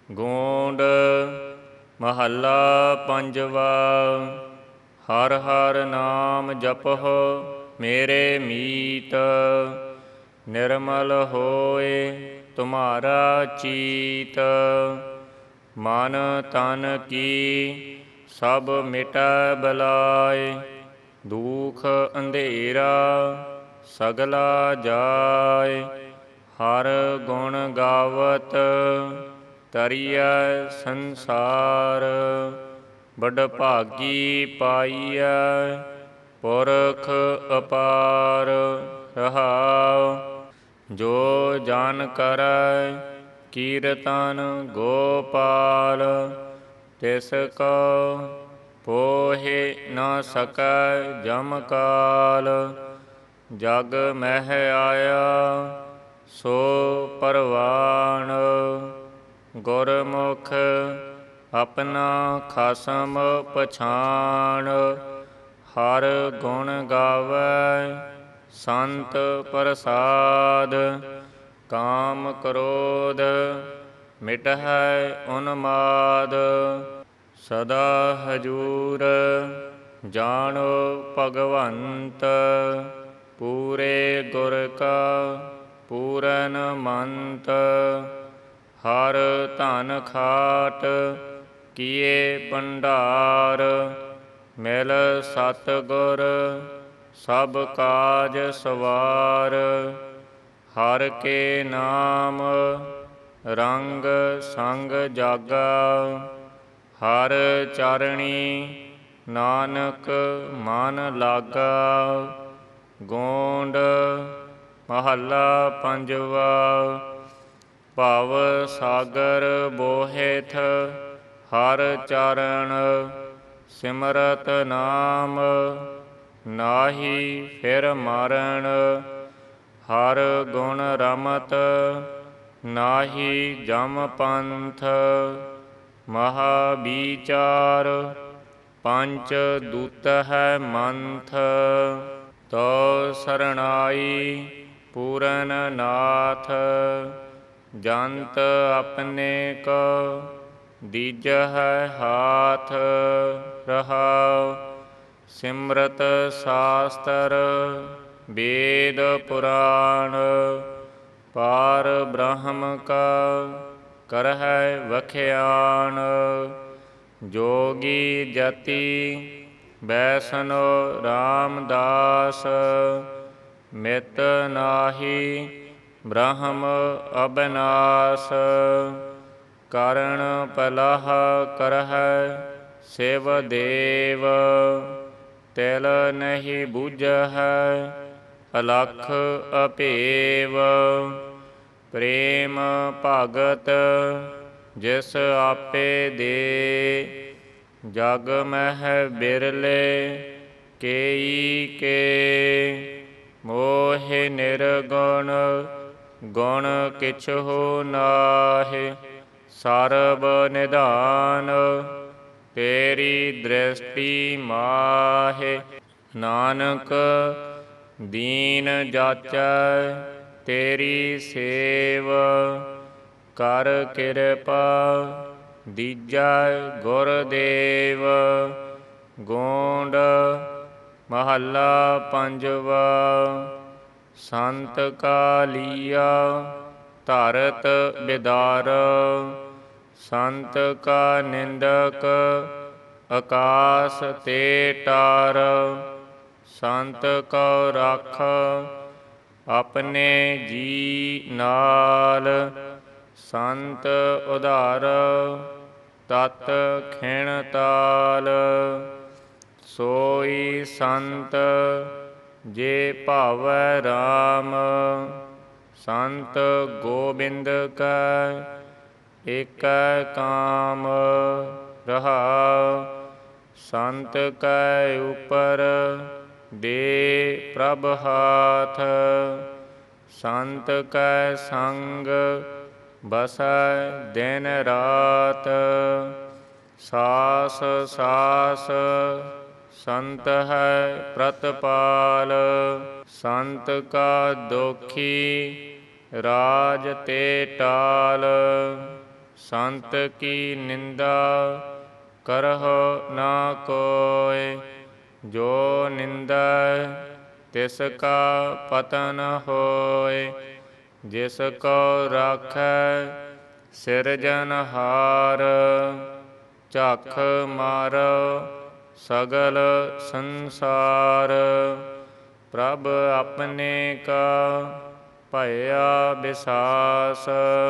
ਗੋਂਡ ਮਹੱਲਾ ਪੰਜਵਾ। ਹਰ ਹਰ ਨਾਮ ਜਪਹੁ ਮੇਰੇ ਮੀਤ, ਨਿਰਮਲ ਹੋਏ ਤੁਮਹਾਰਾ ਚੀਤ। ਮਨ ਤਨ ਕੀ ਸਭ ਮਿਟੈ ਬਲਾਇ, ਦੁਖ ਅੰਧੇਰਾ ਸਗਲਾ ਜਾਇ। ਹਰ ਗੁਣ ਗਾਵਤ ਤਰੀਐ ਸੰਸਾਰ, ਵਡਭਾਗੀ ਪਾਈਐ ਪੁਰਖ ਅਪਾਰ। ਰਹਾਉ ਜੋ ਜਨ ਕਰੈ ਕੀਰਤਨ ਗੋਪਾਲ, ਤਿਸ ਕੋ ਪੋਹਿ ਨ ਸਕੈ ਜਮ ਕਾਲ। ਜਗ ਮਹਿ ਆਇਆ ਸੋ ਪਰਵਾਣ, ਗੁਰਮੁਖ ਆਪਣਾ ਖਸਮ ਪਛਾਣ। ਹਰ ਗੁਣ ਗਾਵੈ ਸੰਤ ਪ੍ਰਸਾਦ, ਕਾਮ ਕ੍ਰੋਧ ਮਿਟਹਿ ਉਨਮਾਦ। ਸਦਾ ਹਜੂਰ ਜਾਣੋ ਭਗਵੰਤ, ਪੂਰੇ ਗੁਰ ਕਾ ਪੂਰਨ ਮੰਤ। ਹਰ ਧਨ ਖਾਟ ਕੀਏ ਭੰਡਾਰ, ਮਿਲ ਸਤਿਗੁਰ ਸਭ ਕਾਜ ਸਵਾਰ। ਹਰ ਕੇ ਨਾਮ ਰੰਗ ਸੰਗ ਜਾਗਾ, ਹਰ ਚਰਣੀ ਨਾਨਕ ਮਨ ਲਾਗਾ। ਗੋਂਡ ਮਹੱਲਾ ਪੰਜਵਾ। ਭਵ ਸਾਗਰ ਬੋਹਿਥ ਹਰ ਚਰਨ, ਸਿਮਰਤ ਨਾਮ ਨਾਹੀ ਫਿਰ ਮਰਨ। ਹਰ ਗੁਣ ਰਮਤ ਨਾਹੀ ਜਮ ਪੰਥ, ਮਹਾ ਬੀਚਾਰ ਪੰਚ ਦੂਤ ਹੈ ਮੰਥ। ਤੋ ਸਰਣਾਈ ਪੂਰਨ ਨਾਥ, ਜੰਤ ਆਪਣੇ ਕੋ ਦੀਜਹਿ ਹਾਥ। ਰਹਾਉ ਸਿਮਰਤ ਸਾਸਤਰ ਵੇਦ ਪੁਰਾਣ, ਪਾਰ ਬ੍ਰਹਮ ਕਾ ਕਰਹਿ ਵਖਿਆਣ। ਜੋਗੀ ਜਤੀ ਬੈਸਨੋ ਰਾਮਦਾਸ, ਮਿਤ ਨਾਹੀ ਬ੍ਰਹਮ ਅਬਨਾਸ। ਕਰਣ ਪਲਹ ਕਰਹਿ ਸਿਵ ਦੇਵ, ਤਿਲ ਨਹੀਂ ਬੁਝਹਿ ਅਲਖ ਅਭੇਵ। ਪ੍ਰੇਮ ਭਗਤ ਜਿਸ ਆਪੇ ਦੇ, ਜਗ ਮਹਿ ਬਿਰਲੇ ਕੇਈ ਕੇ। ਮੋਹਿ ਨਿਰਗੁਣ ਗੁਣ ਕਿਛੁ ਨਾਹਿ, ਸਰਬ ਨਿਧਾਨ ਤੇਰੀ ਦ੍ਰਿਸ਼ਟੀ ਮਾਹਿ। ਨਾਨਕ ਦੀਨ ਜਾਚੈ ਤੇਰੀ ਸੇਵ, ਕਰ ਕਿਰਪਾ ਦੀਜੈ ਗੁਰਦੇਵ। ਗੋਂਡ ਮਹੱਲਾ ਪੰਜਵਾ। ਸੰਤ ਕਾ ਲੀਆ ਧਰਤ ਬਿਦਾਰ, ਸੰਤ ਕਾ ਨਿੰਦਕ ਆਕਾਸ ਤੇ ਟਾਰ। ਸੰਤ ਕੋ ਰਖ ਆਪਣੇ ਜੀ ਨਾਲ, ਸੰਤ ਉਧਾਰ ਤਤ ਖਿਣ ਤਾਲ। ਸੋਈ ਸੰਤ ਜੇ ਭਾਵੈ ਰਾਮ, ਸੰਤ ਗੋਬਿੰਦ ਕੈ ਏਕੈ ਕਾਮ। ਰਹਾਉ ਸੰਤ ਕੈ ਉਪਰ ਦੇ ਪ੍ਰਭ ਹਾਥ, ਸੰਤ ਕੈ ਸੰਗ ਬਸੈ ਦਿਨ ਰਾਤ। ਸਾਸ ਸਾਸ ਸੰਤ ਹੈ ਪ੍ਰਤਪਾਲ, ਸੰਤ ਕਾ ਦੋਖੀ ਰਾਜ ਤੇ ਟਾਲ। ਸੰਤ ਕੀ ਨਿੰਦਾ ਕਰਹੁ ਨਾ ਕੋਇ। ਜੋ ਨਿੰਦੈ ਤਿਸ ਕਾ ਪਤਨ ਹੋਇ। ਜਿਸ ਕੋ ਰਾਖੈ ਸਿਰਜਨਹਾਰ। ਝਾਖ ਮਾਰੋ ਸਗਲ ਸੰਸਾਰ। ਪ੍ਰਭ ਆਪਣੇ ਕਾ ਭਇਆ ਬਿਸਾਸ।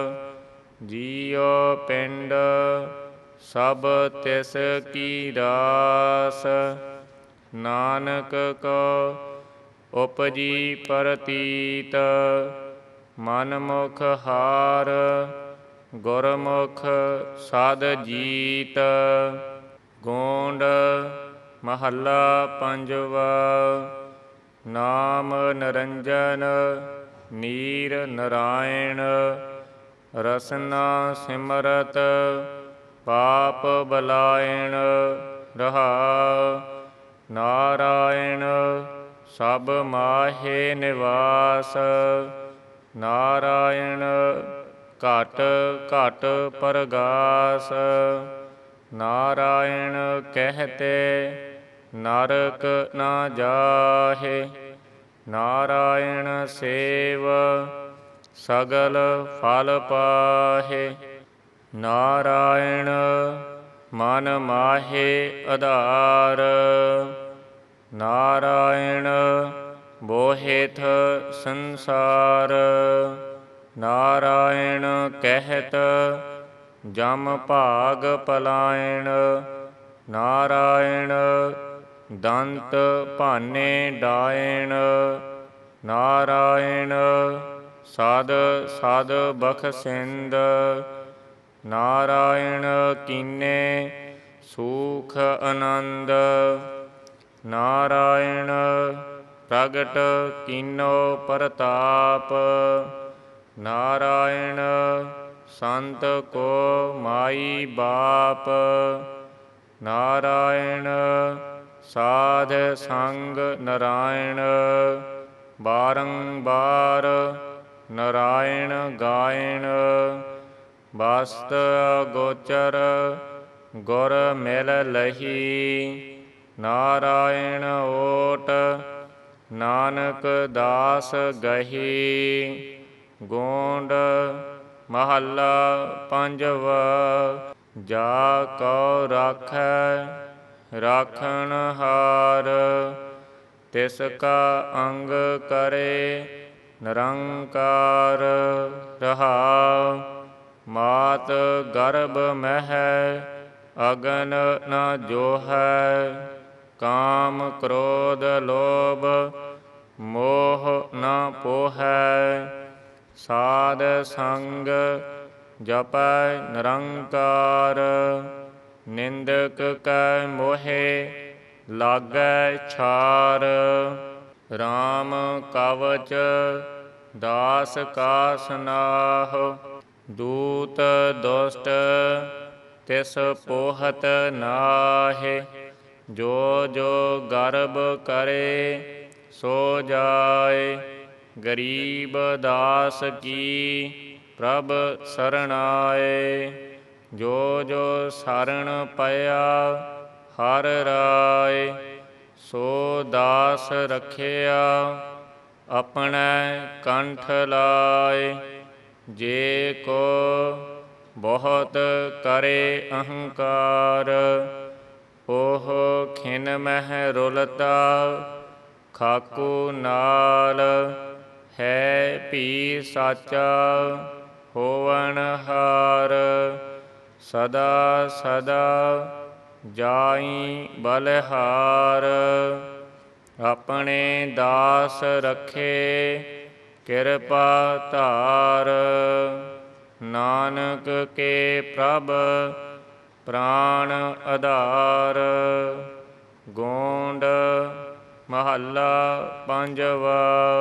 ਜੀਉ ਪਿੰਡ ਸਭ ਤਿਸ ਕੀ ਰਾਸ। ਨਾਨਕ ਕੋ ਉਪਜੀ ਪ੍ਰਤੀਤ। ਮਨ ਮੁਖ ਹਾਰ ਗੁਰਮੁਖ ਸਦ ਜੀਤ। ਗੋਂਡ ਮਹੱਲਾ ਪੰਜਵਾ। ਨਾਮ ਨਿਰੰਜਨ ਨੀਰ ਨਰਾਇਣ। ਰਸਨਾ ਸਿਮਰਤ ਪਾਪ ਬਲਾਇਣ। ਰਹਾਉ ਨਾਰਾਇਣ ਸਭ ਮਾਹੇ ਨਿਵਾਸ। ਨਾਰਾਇਣ ਘਟ ਘਟ ਪਰਗਾਸ। ਨਾਰਾਇਣ ਕਹਿਤੇ ਨਰਕ ਨਾ ਜਾਹੇ। ਨਾਰਾਇਣ ਸੇਵ ਸਗਲ ਫਲ ਪਾਹੇ। ਨਾਰਾਇਣ ਮਨ ਮਾਹੇ ਆਧਾਰ। ਨਾਰਾਇਣ ਬੋਹਿਥ ਸੰਸਾਰ। ਨਾਰਾਇਣ ਕਹਿਤ ਜਮ ਭਾਗ ਪਲਾਇਣ। ਨਾਰਾਇਣ ਦੰਤ ਭਾਨੇ ਡਾਇਣ। ਨਾਰਾਇਣ ਸਦ ਸਦ ਬਖਸ਼ਿੰਦ। ਨਾਰਾਇਣ ਕੀਨੇ ਸੂਖ ਆਨੰਦ। ਨਾਰਾਇਣ ਪ੍ਰਗਟ ਕੀਨੋ ਪ੍ਰਤਾਪ। ਨਾਰਾਇਣ ਸੰਤ ਕੋ ਮਾਈ ਬਾਪ। ਨਾਰਾਇਣ ਸਾਧ ਸੰਗ ਨਾਰਾਇਣ। ਬਾਰੰਬਾਰ ਨਾਰਾਇਣ ਗਾਇਣ। ਬਸਤ ਗੋਚਰ ਗੁਰ ਮਿਲ ਲਹੀ। ਨਾਰਾਇਣ ਓਟ ਨਾਨਕ ਦਾਸ ਗਹੀ। ਗੋਂਡ ਮਹੱਲਾ ਪੰਜਵਾ। ਜਾ ਕਉ ਰਾਖੈ ਰਾਖਣਹਾਰ। ਤਿਸ ਕਾ ਅੰਗ ਕਰੇ ਨਿਰੰਕਾਰ। ਰਹਾਉ ਮਾਤ ਗਰਭ ਮਹਿ ਅਗਨ ਨ ਜੋਹੈ। ਕਾਮ ਕ੍ਰੋਧ ਲੋਭ ਮੋਹ ਨ ਪੋਹੈ। ਸਾਧ ਸੰਗ ਜਪੈ ਨਿਰੰਕਾਰ। ਨਿੰਦਕ ਕੈ ਮੋਹਿ ਲਾਗੈ ਛਾਰ। ਰਾਮ ਕਵਚ ਦਾਸ ਕਾ ਸਨਾਹ। ਦੂਤ ਦੁਸ਼ਟ ਤਿਸ ਪੋਹਤ ਨਾਹਿ। ਜੋ ਜੋ ਗਰਬ ਕਰੇ ਸੋ ਜਾਇ। ਗਰੀਬ ਦਾਸ ਕੀ ਪ੍ਰਭ ਸਰਣਾਏ। ਜੋ ਜੋ ਸਰਣ ਪਿਆ ਹਰਿ ਰਾਇ। ਸੋ ਦਾਸ ਰਖਿਆ ਆਪਣੇ ਕੰਠ ਲਾਇ। ਜੇ ਕੋ ਬਹੁਤ ਕਰੇ ਅਹੰਕਾਰ। ਉਹ ਖਿਨ ਮਹਿ ਰੁਲਤਾ ਖਾਕੂ ਨਾਲ। ਹੈ ਭੀ ਸਾਚਾ ਹੋਵਨਹਾਰ। ਸਦਾ ਸਦਾ ਜਾਈ ਬਲਿਹਾਰ। ਆਪਣੇ ਦਾਸ ਰਖੇ ਕਿਰਪਾ ਧਾਰ। ਨਾਨਕ ਕੇ ਪ੍ਰਭ ਪ੍ਰਾਣ ਆਧਾਰ। ਗੋਂਡ ਮਹੱਲਾ ਪੰਜਵਾ।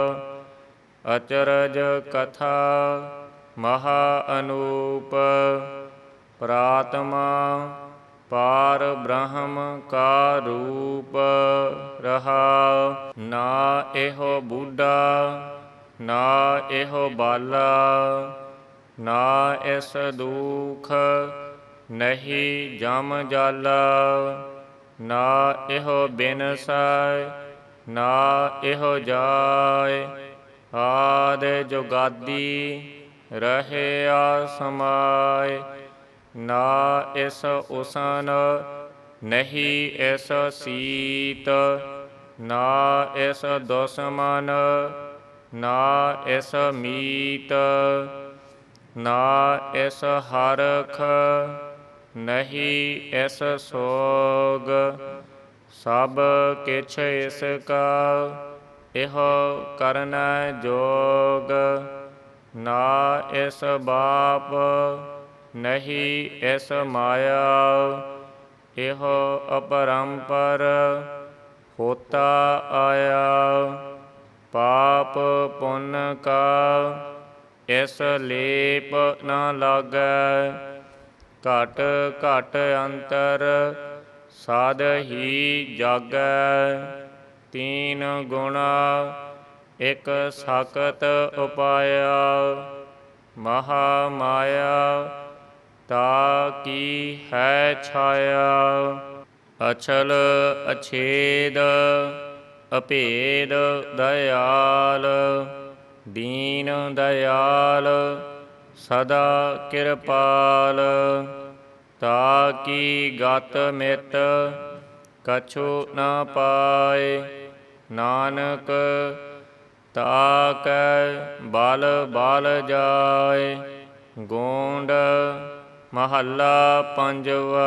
ਅਚਰਜ ਕਥਾ ਮਹਾ ਅਨੂਪ। ਪ੍ਰਾਤਮਾ ਪਾਰ ਬ੍ਰਹਮ ਕਾ ਰੂਪ। ਰਹਾਉ ਨਾ ਇਹੋ ਬੁੱਢਾ ਨਾ ਇਹੋ ਬਾਲਾ। ਨਾ ਇਸ ਦੁਖ ਨਹੀਂ ਜਮ ਜਾਲਾ। ਨਾ ਇਹੋ ਬਿਨਸੈ ਨਾ ਇਹੋ ਜਾਇ। ਆਦਿ ਜੁਗਾਦੀ ਰਹਿਆ ਸਮਾਇ। ਨਾ ਇਸ ਉਸਨ ਨਹੀਂ ਇਸ ਸੀਤ। ਨਾ ਇਸ ਦੁਸਮਨ ਨਾ ਇਸ ਮੀਤ। ਨਾ ਇਸ ਹਰਖ ਨਹੀਂ ਇਸ ਸੋਗ। ਸਭ ਕਿਛ ਇਸ ਕਾ ਇਹੋ ਕਰਨੈ ਜੋਗ। ਨਾ ਇਸ ਬਾਪ ਨਹੀਂ ਇਸ ਮਾਇਆ। ਇਹੋ ਅਪਰੰਪਰ ਹੋਤਾ ਆਇਆ। ਪਾਪ ਪੁੰਨ ਕਾ ਇਸ ਲੇਪ ਨਾ ਲਾਗੈ। ਘਟ ਘਟ ਅੰਤਰ ਸਾਧ ਹੀ ਜਾਗੈ। ਤੀਨ ਗੁਣਾ ਇਕ ਸਾਕਤ ਉਪਾਇਆ। ਮਹਾ ਮਾਇਆ ਤਾ ਕੀ ਹੈ ਛਾਇਆ। ਅਛਲ ਅਛੇਦ ਅਭੇਦ ਦਇਆਲ। ਦੀਨ ਦਇਆਲ ਸਦਾ ਕਿਰਪਾਲ। ਤਾ ਕੀ ਗਤ ਮਿਤ ਕਛੁ ਨ ਪਾਇ। ਨਾਨਕ ਤਾ ਕੈ ਬਲ ਬਲ ਜਾਇ। ਗੋਂਡ ਮਹੱਲਾ ਪੰਜਵਾ।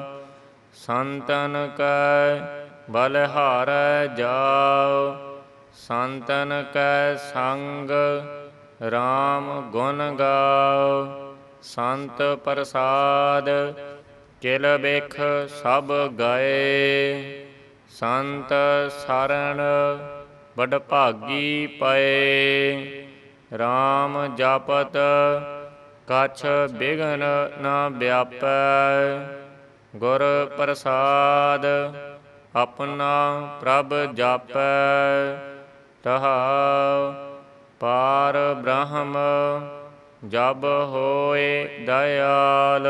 ਸੰਤਨ ਕੈ ਬਲਿਹਾਰੈ ਜਾਉ। ਸੰਤਨ ਕੈ ਸੰਗ ਰਾਮ ਗੁਣ ਗਾਉ। ਸੰਤ ਪ੍ਰਸਾਦ ਕਿਲ ਬਿਖ ਸਭ ਗਏ। ਸੰਤ ਸਰਣ ਵਡਭਾਗੀ ਪਏ। ਰਾਮ ਜਪਤ ਕਛ ਬਿਘਨ ਨ ਵਿਆਪੈ। ਗੁਰ ਪ੍ਰਸਾਦ ਆਪਣਾ ਪ੍ਰਭ ਜਾਪੈ। ਰਹਾਉ ਪਾਰ ਬ੍ਰਹਮ ਜਬ ਹੋਇ ਦਇਆਲ।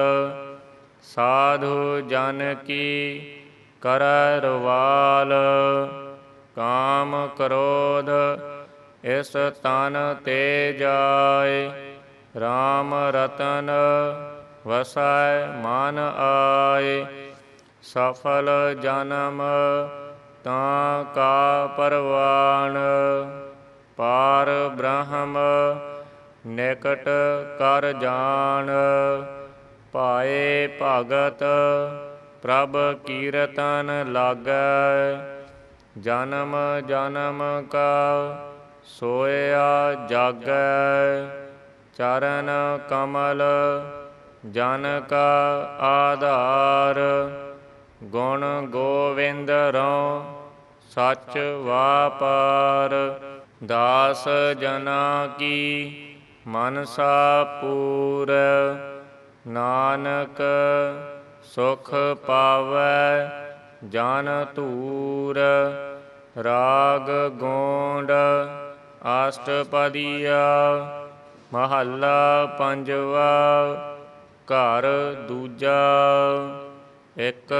ਸਾਧੂ ਜਨ ਕੀ ਕਰੈ ਰਵਾਲ। ਕਾਮ ਕ੍ਰੋਧ ਇਸ ਤਨ ਤੇ ਜਾਇ। ਰਾਮ ਰਤਨ ਵਸੈ ਮਨ ਆਇ। ਸਫਲ ਜਨਮ ਤਾਂ ਕਾ ਪਰਵਾਣ। ਪਾਰ ਬ੍ਰਹਮ ਨਿਕਟ ਕਰ ਜਾਣ। ਪਾਏ ਭਗਤ ਪ੍ਰਭ ਕੀਰਤਨ ਲਾਗੈ। ਜਨਮ ਜਨਮ ਕਾ ਸੋਇਆ ਜਾਗੈ। ਚਰਨ ਕਮਲ ਜਨ ਕਾ ਆਧਾਰ। ਗੁਣ ਗੋਵਿੰਦ ਰਉ ਸਚ ਵਾਪਾਰ। ਦਾਸ ਜਨਾ ਕੀ ਮਨਸਾ ਪੂਰੈ। ਨਾਨਕ ਸੁਖ ਪਾਵੈ ਜਨ ਧੂਰ। ਰਾਗ ਗੋਂਡ ਅਸ਼ਟਪਦੀਆ। ਮਹੱਲਾ ਪੰਜਵਾ। ਘਰ ਦੂਜਾ। ਇਕ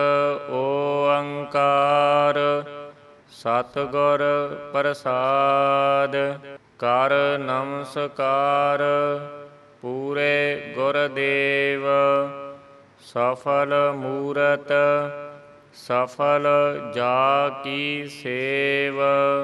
ਓੰਕਾਰ ਸਤਿਗੁਰ ਪ੍ਰਸਾਦ। ਕਰ ਨਮਸਕਾਰ ਪੂਰੇ ਗੁਰਦੇਵ। ਸਫਲ ਮੂਰਤ ਸਫਲ ਜਾ ਕੀ ਸੇਵ।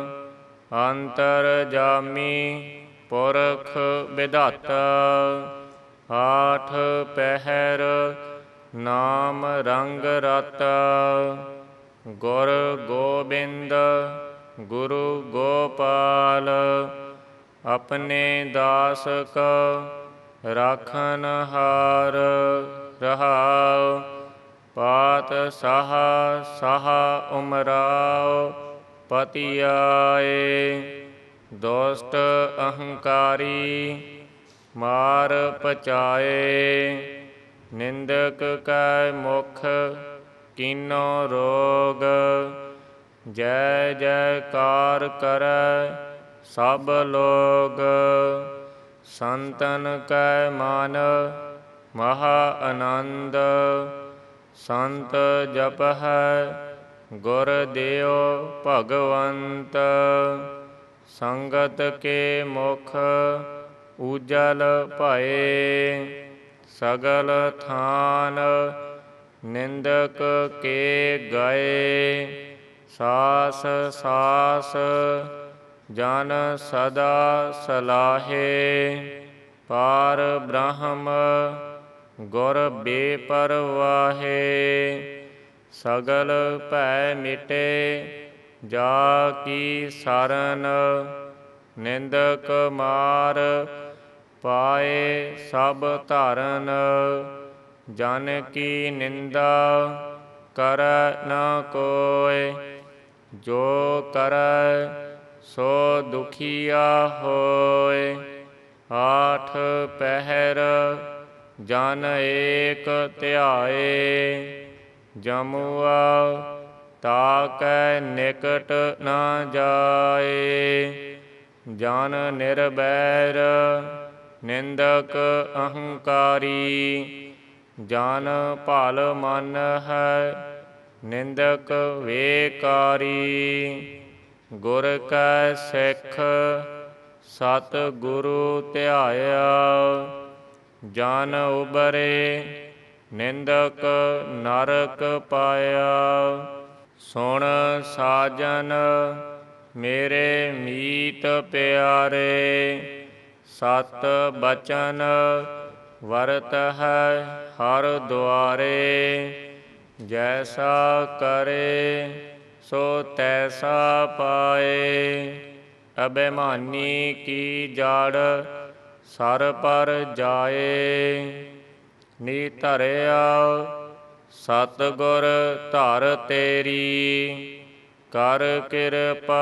ਅੰਤਰਜਾਮੀ ਪੁਰਖ ਵਿਧਾਤਾ। ਆਠ ਪਹਿਰ ਨਾਮ ਰੰਗ ਰਤਾ। ਗੁਰ ਗੋਬਿੰਦ ਗੁਰੂ ਗੋਪਾਲ। ਆਪਣੇ ਦਾਸ ਕਾ ਰਾਖਨ ਹਾਰ। ਰਹਾਉ ਪਾਤ ਸਾਹਾ ਸਾਹਾ ਉਮਰਾਉ ਪਤੀ ਆਏ। ਦੁਸ਼ਟ ਅਹੰਕਾਰੀ ਮਾਰ ਪਚਾਏ। ਨਿੰਦਕ ਕੈ ਮੁਖ ਕੀਨੋ ਰੋਗ। ਜੈ ਜੈਕਾਰ ਕਰੈ ਸਭ ਲੋਗ। ਸੰਤਨ ਕੈ ਮਨ ਮਹਾ ਆਨੰਦ। ਸੰਤ ਜਪਹਿ ਗੁਰ ਦਿਓ ਭਗਵੰਤ। ਸੰਗਤ ਕੇ ਮੁਖ ਉਜਲ ਭਏ। ਸਗਲ ਥਾਨ ਨਿੰਦਕ ਕੇ ਗਏ। ਸਾਸ ਸਾਸ ਜਨ ਸਦਾ ਸਲਾਹੇ। ਪਾਰ ਬ੍ਰਹਮ ਗੁਰ ਬੇਪਰਵਾਹੇ। ਸਗਲ ਭੈ ਮਿਟੇ ਜਾ ਕੀ ਸਰਨ। ਨਿੰਦਕ ਮਾਰ ਪਾਏ ਸਭ ਧਰਨ। ਜਨ ਕੀ ਨਿੰਦਾ ਕਰੈ ਨ ਕੋਇ। ਜੋ ਕਰੈ ਸੋ ਦੁਖੀਆ ਹੋਇ। ਆਠ ਪਹਿਰ ਜਨ ਏਕ ਧਿਆਏ। ਜਮੁਆ ਤਾਕੈ ਨਿਕਟ ਨ ਜਾਏ। ਜਨ ਨਿਰਬੈਰ ਨਿੰਦਕ ਅਹੰਕਾਰੀ। ਜਨ ਭਲ ਮੰਨਹਿ ਨਿੰਦਕ ਵੇਕਾਰੀ। ਗੁਰ ਕੈ ਸਿੱਖ ਸਤਿ ਗੁਰੂ ਧਿਆਇਆ। ਜਨ ਉਬਰੇ ਨਿੰਦਕ ਨਰਕ ਪਾਇਆ। ਸੁਣ ਸਾਜਨ ਮੇਰੇ ਮੀਤ ਪਿਆਰੇ। ਸਤ ਬਚਨ ਵਰਤਹਿ ਹਰ ਦੁਆਰੇ। ਜੈਸਾ ਕਰੇ ਸੋ ਤੈਸਾ ਪਾਏ। ਅਭਿਮਾਨੀ ਕੀ ਜੜ ਸਰ ਪਰ ਜਾਏ। ਨੀ ਧਰਿਆ ਸਤਿਗੁਰ ਧਰ ਤੇਰੀ। ਕਰ ਕਿਰਪਾ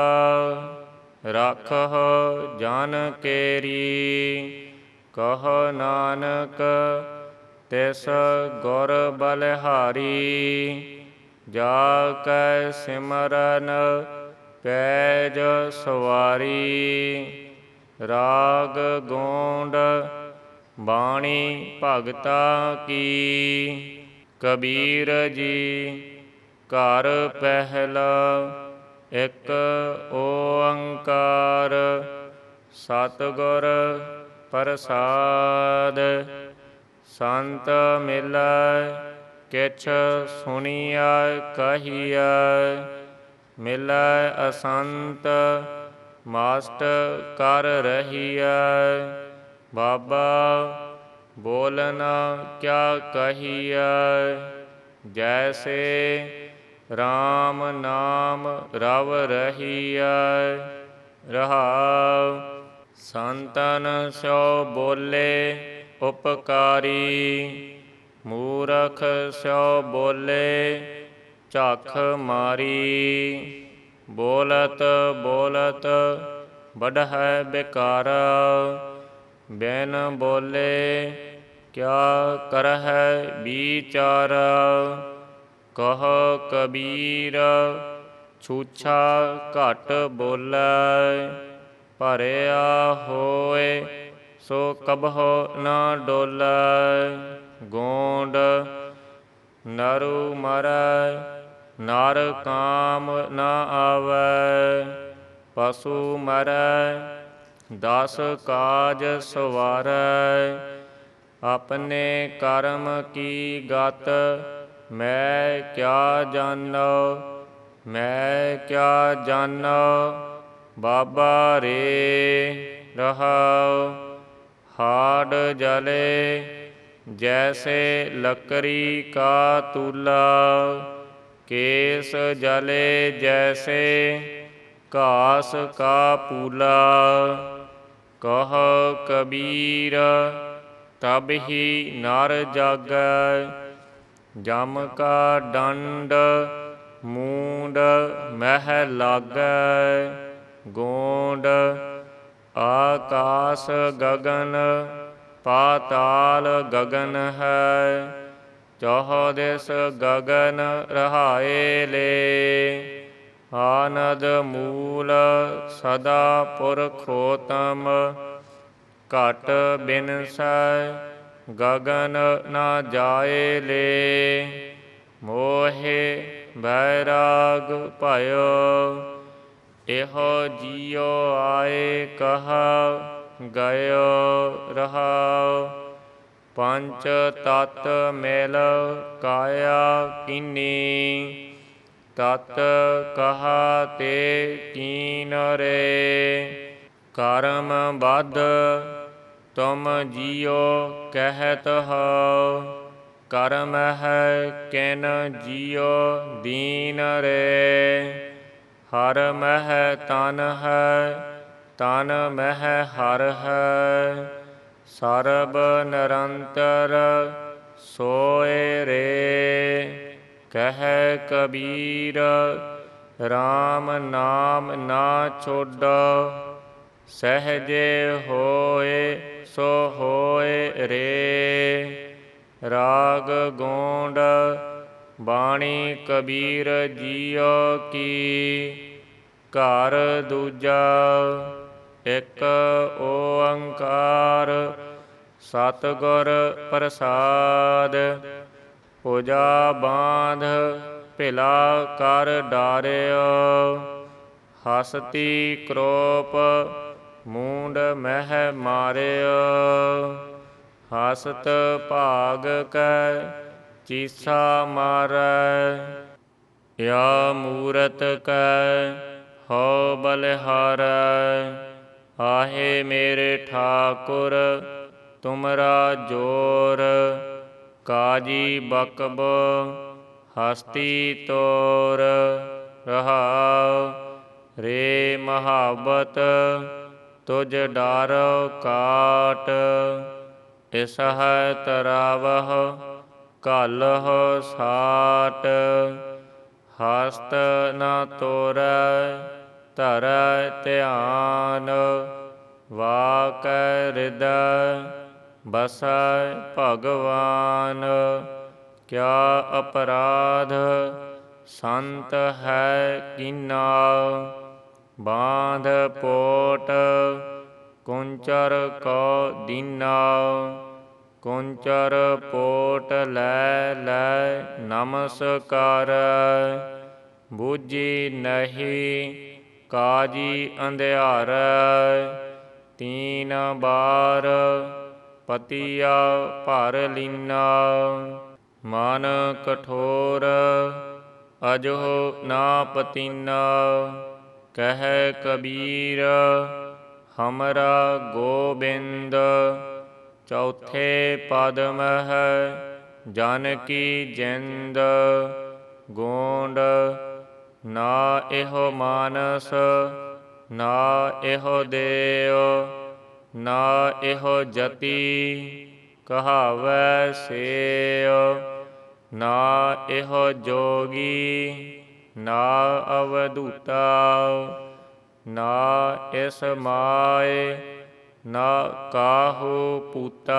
ਰਾਖਹੁ ਜਨ ਕੇਰੀ। ਕਹੋ ਨਾਨਕ ਤਿਸ ਗੁਰ ਬਲਿਹਾਰੀ। ਜਾ ਕੈ ਸਿਮਰਨ ਪੈਜ ਸਵਾਰੀ। ਰਾਗ ਗੋਂਡ ਬਾਣੀ ਭਗਤਾ ਕੀ। ਕਬੀਰ ਜੀ ਘਰ ਪਹਿਲਾ ਇਕ ਓੰਕਾਰ। ਸਤਿਗੁਰ ਪ੍ਰਸਾਦਿ। ਸੰਤ ਮਿਲੈ ਕਿਛ ਸੁਣੀਐ ਕਹੀਐ। ਮਿਲੈ ਅਸੰਤ ਮਸਟ ਕਰ ਰਹੀਐ। ਬਾਬਾ ਬੋਲਨਾ ਕਿਆ ਕਹੀਐ। ਜੈਸੇ RAM ਨਾਮ ਰਵ ਰਹੀਐ। ਰਹਾਉ ਸੰਤਨ ਸਿਉ ਬੋਲੇ ਉਪਕਾਰੀ। ਮੂਰਖ ਸਿਉ ਬੋਲੇ ਝਖ ਮਾਰੀ। ਬੋਲਤ ਬੋਲਤ ਬਢਹਿ ਬਿਕਾਰਾ। ਬਿਨ ਬੋਲੇ ਕਿਆ ਕਰਹਿ ਬੀਚਾਰਾ। ਕਹੋ ਕਬੀਰ ਛੂਛਾ ਘਟ ਬੋਲੇ। ਭਰਿਆ ਹੋਇ ਸੋ ਕਬਹੁ ਨ ਡੋਲੇ। ਗੋਂਡ ਨਰੁ ਮਰੈ ਨਰ ਕਾਮ ਨ ਆਵੈ। ਪਸੁ ਮਰੈ 10 ਕਾਜ ਸਵਾਰੈ। ਆਪਣੇ ਕਰਮ ਕੀ ਗਤ ਮੈਂ ਕਿਆ ਜਾਣੋ। ਮੈਂ ਕਿਆ ਜਾਣੋ ਬਾਬਾ ਰੇ। ਰਹਾਉ ਹਾਡ ਜਲੇ ਜੈਸੇ ਲੱਕਰੀ ਕਾ ਤੂਲਾ। ਕੇਸ ਜਲੇ ਜੈਸੇ ਘਾਸ ਕਾ ਪੂਲਾ। ਕਹੋ ਕਬੀਰ ਤਬ ਹੀ ਨਰ ਜਾਗੈ। ਜਮ ਕਾ ਡੰਡ ਮੂੰਡ ਮਹਿ ਲਾਗੈ। ਗੋਂਡ ਆਕਾਸ ਗਗਨ ਪਾਤਾਲ ਗਗਨ ਹੈ। ਚੌਹ ਦਿਸ ਗਗਨ ਰਹਾਏ ਲੇ। ਆਨਦ ਮੂਲ ਸਦਾ ਪੁਰਖੋਤਮ। ਘਟ ਬਿਨਸੈ ਗਗਨ ਨਾ ਜਾਏ ਲੇ। ਮੋਹਿ ਬੈਰਾਗ ਭਇਓ ਇਹੋ ਜੀਉ ਆਏ ਕਹਾ ਗਇਓ ਰਹਾਉ। ਪੰਚ ਤਤ ਮਿਲ ਕਾਇਆ ਕੀਨੀ ਤਤ ਕਹਾ ਤੇ ਕੀਨ ਰੇ। ਕਰਮ ਬਧ ਤੁਮ ਜੀਉ ਕਹਿਤ ਹੋ ਕਰਮ ਹੈ ਕਿਨ ਜੀਉ ਦੀਨ ਰੇ। ਹਰ ਮਹਿ ਤਨ ਹੈ ਤਨ ਮਹਿ ਹਰ ਹੈ ਸਰਬ ਨਿਰੰਤਰ ਸੋਇ ਰੇ। ਕਹਿ ਕਬੀਰ RAM ਨਾਮ ਨਾ ਛੋਡੋ ਸਹਿਜੇ ਹੋਏ ਸੋ ਹੋਏ ਰੇ। ਰਾਗ ਗੋਂਡ ਬਾਣੀ ਕਬੀਰ ਜੀਉ ਕੀ ਘਰ ਦੂਜਾ ਇਕ ਓੰਕਾਰ ਸਤਿਗੁਰ ਪ੍ਰਸਾਦ। ਭੁਜਾ ਬਾਂਧ ਭਿਲਾ ਕਰ ਡਾਰਿਓ ਹਸਤੀ ਕ੍ਰੋਪ ਮੂੰਡ ਮਹਿ ਮਾਰਿਓ। ਹਸਤ ਭਾਗ ਕੈ ਚੀਸਾ ਮਾਰੈ ਯਾ ਮੂਰਤ ਕੈ ਹਉ ਬਲਿਹਾਰੈ। ਆਹੇ ਮੇਰੇ ਠਾਕੁਰ ਤੁਮਰਾ ਜੋਰ ਕਾਜੀ ਬਕਬੋ ਹਸਤੀ ਤੋਰ ਰਹਾਉ। ਰੇ ਮਹਾਬਤ ਤੁਜ ਡਾਰੋ ਕਾਟ ਇਸਹ ਤਰਾਵਹ ਘਾਲਹੁ ਸਾਟ। ਹਸਤ ਨ ਤੋਰੈ ਧਰੈ ਧਿਆਨ ਵਾਕੈ ਹਿਰਦੈ ਬਸੈ ਭਗਵਾਨ। ਕਿਆ ਅਪਰਾਧ ਸੰਤ ਹੈ ਕੀਨਾ ਬਾਂਧ ਪੋਟ ਕੁੰਚਰ ਕੋ ਦੀਨਾ। ਕੁੰਚਰ ਪੋਟ ਲੈ ਲੈ ਨਮਸਕਾਰੈ ਬੂਝੀ ਨਹੀਂ ਕਾਜੀ ਅੰਧਿਆਰੈ। ਤੀਨ ਬਾਰ ਪਤੀਆ ਭਰ ਲੀਨਾ ਮਨ ਕਠੋਰ ਅਜਹੁ ਨਾ ਪਤੀਨਾ। ਕਹਿ ਕਬੀਰ ਹਮਰਾ ਗੋਬਿੰਦ ਚੌਥੇ ਪਦ ਮਹਿ ਜਨ ਕੀ ਜਿੰਦ। ਗੋਂਡ ਨਾ ਇਹੋ ਮਾਨਸ ਨਾ ਇਹੋ ਦੇਉ ਨਾ ਇਹੋ ਜਤੀ ਕਹਾਵੈ ਸੇਉ। ਨਾ ਇਹੋ ਜੋਗੀ ਨਾ ਅਵਧੂਤਾ ਨਾ ਇਸ ਮਾਇ ਨਾ ਕਾਹੂ ਪੂਤਾ।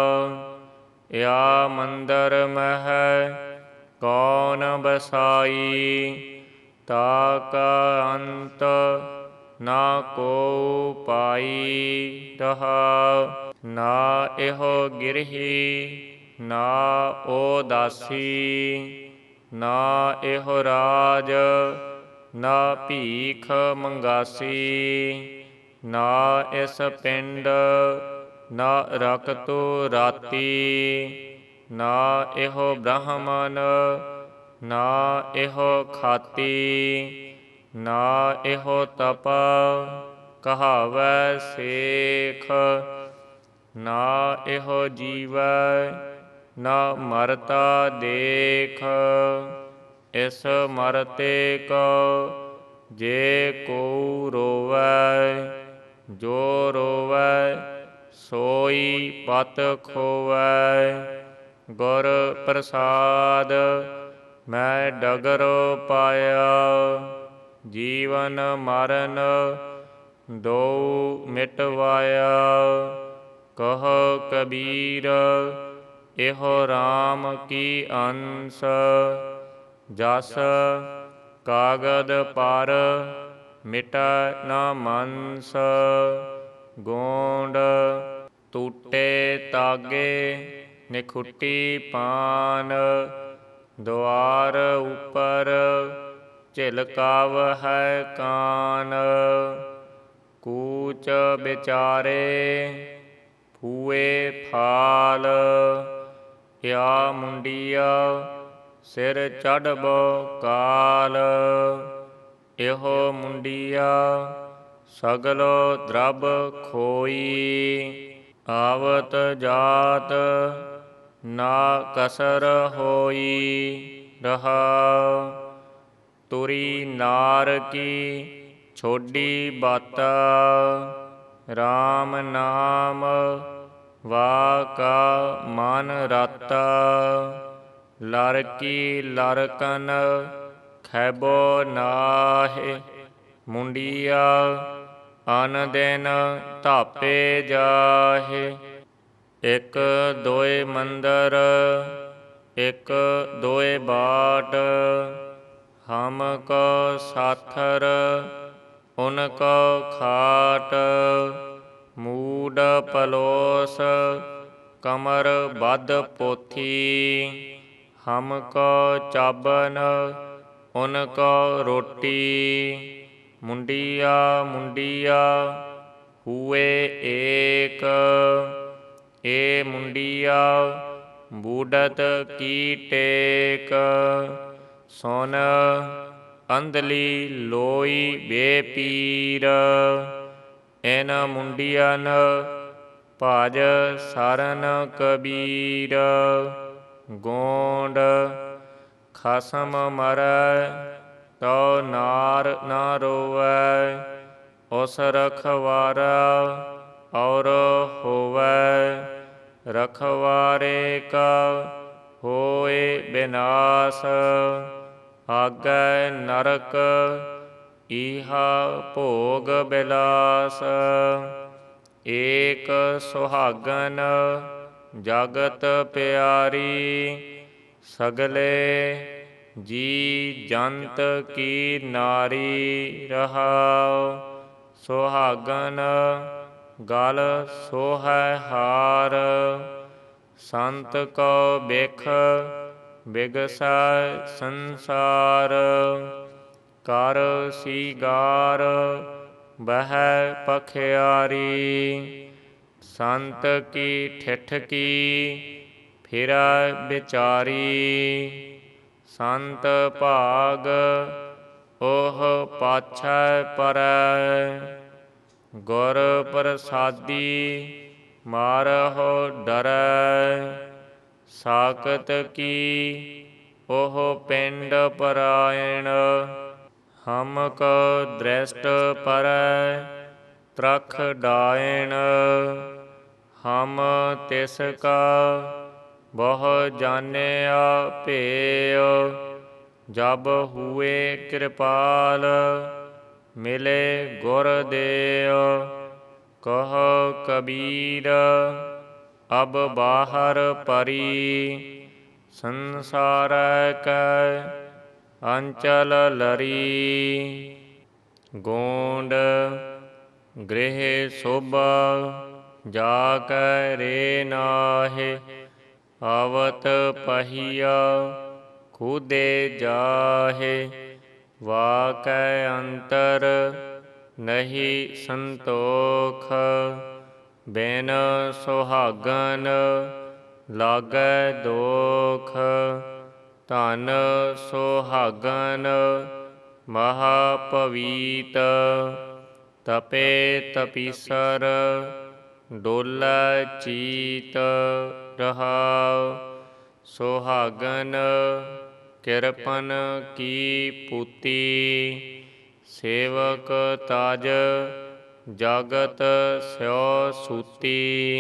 ਯਾ ਮੰਦਰ ਮਹਿ ਕੌਣ ਬਸਾਈ ਤਾ ਕਾ ਅੰਤ ਨਾ ਕੋ ਪਾਈ ਰਹਾਉ। ਨਾ ਇਹੋ ਗਿਰਹੀ ਨਾ ਓ ਦਾਸੀ ਨਾ ਇਹੋ ਰਾਜ ਨਾ ਭੀਖ ਮੰਗਾਸੀ। ਨਾ ਇਸ ਪਿੰਡ ਨਾ ਰਕਤੁ ਰਾਤੀ ਨਾ ਇਹੋ ਬ੍ਰਾਹਮਣ ਨਾ ਇਹੋ ਖਾਤੀ ਨਾ ਇਹੋ ਤਪ ਕਹਾਵੈ ਸੇਖ। ਨਾ ਇਹੋ ਜੀਵੈ ਨਾ ਮਰਤਾ ਦੇਖ। ਇਸ ਮਰਤੇ ਕੋ ਜੇ ਕੋ ਰੋਵੈ ਜੋ ਰੋਵੈ ਸੋਈ ਪਤ ਖੋਵੈ। ਗੁਰ ਪ੍ਰਸਾਦ ਮੈਂ ਡਗਰੁ ਪਾਇਆ ਜੀਵਨ ਮਰਨ ਦੋ ਮਿਟਵਾਇਆ। ਕਹੋ ਕਬੀਰ ਇਹੋ RAM ਕੀ ਅੰਸ ਜਸ ਕਾਗਦ ਪਰ ਮਿਟੈ ਨ ਮੰਸ। ਗੋਂਡ ਤਾਗੇ ਨਿਖੁੱਟੀ ਪਾਨ, ਦੁਆਰ ਉਪਰ ਝਿਲਕਾਵ ਹੈ ਕਾਨ। ਕੂਚ ਵਿਚਾਰੇ ਫੂਏ ਫਾਲ, ਯਾ ਮੁੰਡੀਆ ਸਿਰ ਚੜ੍ਹਬੋ ਕਾਲ। ਇਹੋ ਮੁੰਡੀਆ ਸਗਲੋ ਦਰਬ ਖੋਈ, ਆਵਤ ਜਾਤ ਨਾ ਕਸਰ ਹੋਈ। ਰਹਾਉ ਤੁਰੀ ਨਾਰ ਕੀ ਛੋਡੀ ਬਾਤਾ, ਰਾਮ ਨਾਮ ਵਾ ਕਾ ਮਨ ਰਾਤਾ। ਲੜਕੀ ਲੜਕਨ ਖੈਬੋ ਨਾਹਿ, ਮੁੰਡੀਆ ਅਨ ਦਿਨ ਧਾਪੇ ਜਾਹਿ। ਇਕ ਦੋਇ ਮੰਦਰ ਇਕ ਦੋਇ ਬਾਟ, ਹਮ ਕੋ ਸਾਥਰ ਉਨ ਕੋ ਖਾਟ। ਮੂਡ ਪਲੋਸ ਕਮਰ ਬਧ ਪੋਥੀ, ਹਮ ਕੋ ਚਾਬਨ ਉਨ ਕੋ ਰੋਟੀ। ਮੁੰਡੀਆ ਮੁੰਡੀਆ ਹੂਏ ਏਕ, ਏ ਮੁੰਡੀਆ ਬੂਡਤ ਕੀ ਟੇਕ। ਸੁਨ ਅੰਧਲੀ ਲੋਈ ਬੇਪੀਰ, ਇਨ ਮੁੰਡੀਅਨ ਭਜ ਸਰਨ ਕਬੀਰ। ਗੋਂਡ ਖਸਮ ਮਰੈ ਤਉ ਨਾਰ ਨਾ ਰੋਵੈ, ਉਸ ਰਖਵਾਰਾ ਔਰ ਹੋਵੈ। ਰਖਵਾਰੇ ਕਾ ਹੋਏ ਬਿਨਾਸ਼, ਆਗੈ ਨਰਕ ਈਹਾ ਭੋਗ ਬਿਲਾਸ। ਏਕ ਸੁਹਾਗਨ ਜਗਤ ਪਿਆਰੀ, ਸਗਲੇ ਜੀ ਜੰਤ ਕੀ ਨਾਰੀ। ਰਹਾਉ ਸੁਹਾਗਨ ਗਲ ਸੋਹੈ ਹਾਰ, ਸੰਤ ਕੋ ਬਿਖ ਬਿਗਸੈ ਸੰਸਾਰ। ਕਰ ਸੀਗਾਰ ਬਹਿ ਪਖਿਆਰੀ, ਸੰਤ ਕੀ ਠਿਠ ਕੀ ਫਿਰੈ ਵਿਚਾਰੀ। ਸੰਤ ਭਾਗ ਓਹ ਪਾਛੈ ਪਰੈ, ਗੁਰ ਪ੍ਰਸਾਦੀ ਮਾਰਹੁ ਡਰੈ। ਸਾਕਤ ਕੀ ਓਹ ਪਿੰਡ ਪਰਾਇਣ, ਹਮ ਕੋ ਦ੍ਰਿਸ਼ਟ ਪਰੈ ਤਰਖ ਡਾਇਣ। ਹਮ ਤਿਸ ਕਾ ਬਹੁ ਜਾਣਿਆ ਭੇਉ, ਜਬ ਹੂਏ ਕਿਰਪਾਲ ਮਿਲੇ ਗੁਰ ਦੇਉ। ਕਹੋ ਕਬੀਰ ਅਬ ਬਾਹਰ ਪਰੀ, ਸੰਸਾਰੈ ਕੈ ਅੰਚਲ ਲਰੀ। ਗੋਂਡ ਗ੍ਰਹਿ ਸੋਭਾ ਜਾ ਕੈ ਰੇ ਨਾਹਿ, ਆਵਤ ਪਹੀਆ ਖੂਦੇ ਜਾਹਿ। ਵਾ ਕੈ ਅੰਤਰ ਨਹੀਂ ਸੰਤੋਖ, ਬਿਨ ਸੁਹਾਗਨ ਲਾਗੈ ਦੋਖ। ਧਨ ਸੁਹਾਗਨ ਮਹਾ ਪਵੀਤ, ਤਪੇ ਤਪੀਸਰ ਡੋਲੈ ਚੀਤ। ਰਹਾਉ ਸੁਹਾਗਨ ਕਿਰਪਨ ਕੀ ਪੂਤੀ, ਸੇਵਕ ਤਜ ਜਗਤ ਸਿਉ ਸੂਤੀ।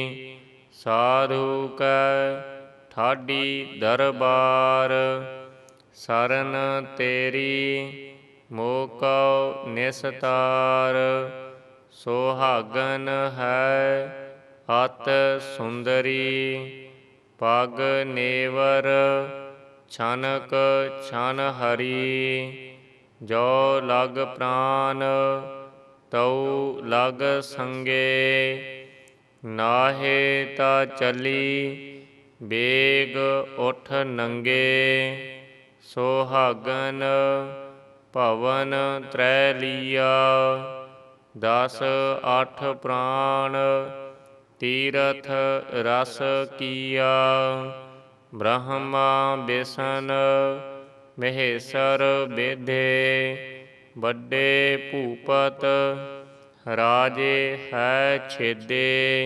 ਸਾਧੂ ਕੈ ਠਾਡੀ ਦਰਬਾਰ, ਸਰਨ ਤੇਰੀ ਮੋਕਉ ਨਿਸਤਾਰ। ਸੁਹਾਗਨ ਹੈ ਅਤਿ ਸੁੰਦਰੀ, ਪਗ ਨੇਵਰ ਛਨਕ ਛਨ ਹਰੀ। ਜੋ ਲਗ ਪ੍ਰਾਨ ਤਉ ਲਗ ਸੰਗੇ, ਨਾਹੇ ਤਾ ਚਲੀ ਬੇਗ ਉਠ ਨੰਗੇ। ਸੁਹਾਗਨ ਭਵਨ ਤ੍ਰੈ ਲੀਆ। 10 8 ਪ੍ਰਾਣ ਤੀਰਥ ਰਸ ਕੀਆ। ਬ੍ਰਹਮਾ ਬਿਸ਼ਨ ਮਹੇਸ਼ਰ ਬੇਧੇ। ਵੱਡੇ ਭੂਪਤ ਰਾਜੇ ਹੈ ਛੇਦੇ।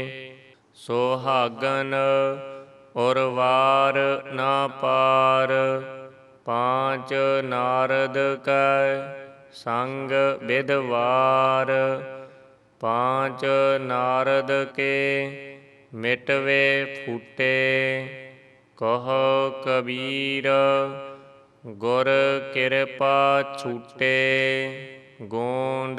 ਸੁਹਾਗਨ ਉਰਵਾਰ ਨਾ ਪਾਰ। 5 ਨਾਰਦ ਕੈ ਸੰਗ ਬਿਦਵਾਰ। 5 ਨਾਰਦ ਕੇ ਮਿਟਵੇ ਫੂਟੇ। ਕਹੋ ਕਬੀਰ ਗੁਰ ਕਿਰਪਾ ਛੂਟੇ। ਗੋਂਡ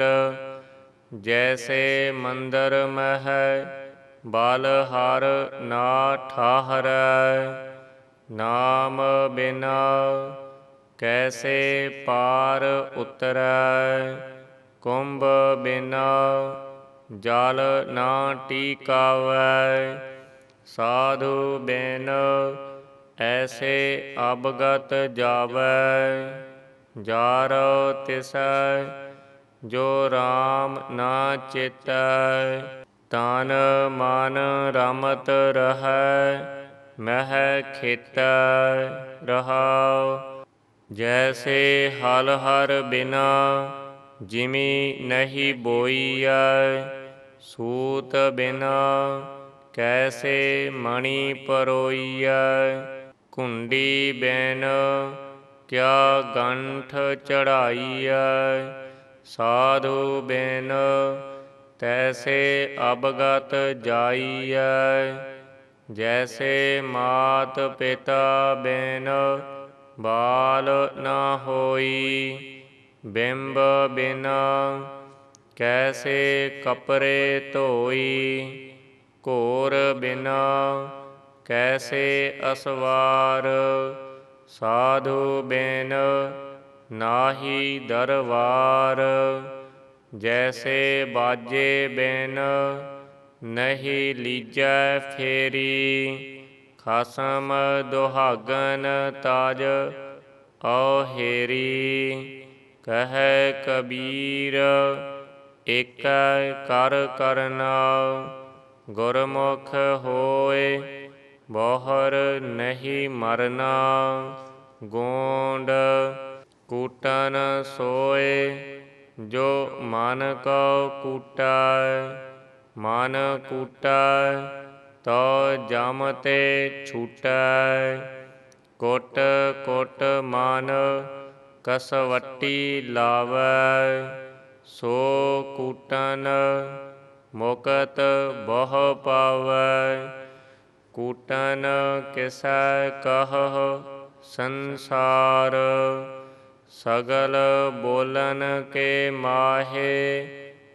ਜੈਸੇ ਮੰਦਰ ਮਹਿ ਬਲਹਰ ਨਾ ਠਾਹਰੈ। ਨਾਮ ਬਿਨਾ ਕੈਸੇ ਪਾਰ ਉਤਰੈ। ਕੁੰਭ ਬਿਨਾ ਜਲ ਨਾ ਟਿਕਾਵੈ। ਸਾਧੂ ਬਿਨ ਐਸੇ ਅਬਗਤ ਜਾਵੈ। ਜਾਰੋ ਤਿਸੈ ਜੋ ਰਾਮ ਨਾ ਚੇਤੈ। ਤਨ ਮਨ ਰਮਤ ਰਹੈ ਮਹਿ ਖੇਤੈ। ਰਹਾਉ ਜੈਸੇ ਹਲ ਹਰ ਬਿਨਾ ਜਿਮੀ ਨਹੀਂ ਬੋਈਐ। ਸੂਤ ਬਿਨਾ ਕੈਸੇ ਮਣਿ ਪਰੋਈਐ। ਘੁੰਡੀ ਬਿਨ ਕਿਆ ਗੰਠ ਚੜਾਈਐ। ਸਾਧੂ ਬਿਨ ਤੈਸੇ ਅਬਗਤ ਜਾਈਐ। ਜੈਸੇ ਮਾਤ ਪਿਤਾ ਬਿਨ ਬਾਲ ਨਾ ਹੋਈ। ਬਿੰਬ ਬਿਨਾ ਕੈਸੇ ਕਪੜੇ ਧੋਈ। ਘੋਰ ਬਿਨਾ ਕੈਸੇ ਅਸਵਾਰ। ਸਾਧੂ ਬਿਨ ਨਾਹੀ ਦਰਬਾਰ। ਜੈਸੇ ਬਾਜੇ ਬਿਨ ਨਹੀਂ ਲੀਜੈ ਫੇਰੀ। ਖਸਮ ਦੁਹਾਗਨ ਤਜ ਔ ਹੇਰੀ। ਕਹੈ ਕਬੀਰ ਏਕੈ ਕਰ ਕਰਨਾ। ਗੁਰਮੁਖ ਹੋਇ ਬਹਰ ਨਹੀਂ ਮਰਨਾ। ਗੋਂਡ ਕੂਟਨ ਸੋਇ ਜੋ ਮਨ ਕਉ ਕੂਟੈ। ਮਨ ਕੂਟੈ ਤੋ ਜਮ ਤੇ ਛੂਟੈ। ਕੁਟ ਕੁਟ ਮਨ ਕਸਵੱਟੀ ਲਾਵੈ। ਸੋ ਕੂਟਨ ਮੁਕਤ ਬਹੁ ਪਾਵੈ। ਕੂਟਨ ਕਿਸੈ ਕਹਹੁ ਸੰਸਾਰ। ਸਗਲ ਬੋਲਨ ਕੇ ਮਾਹੇ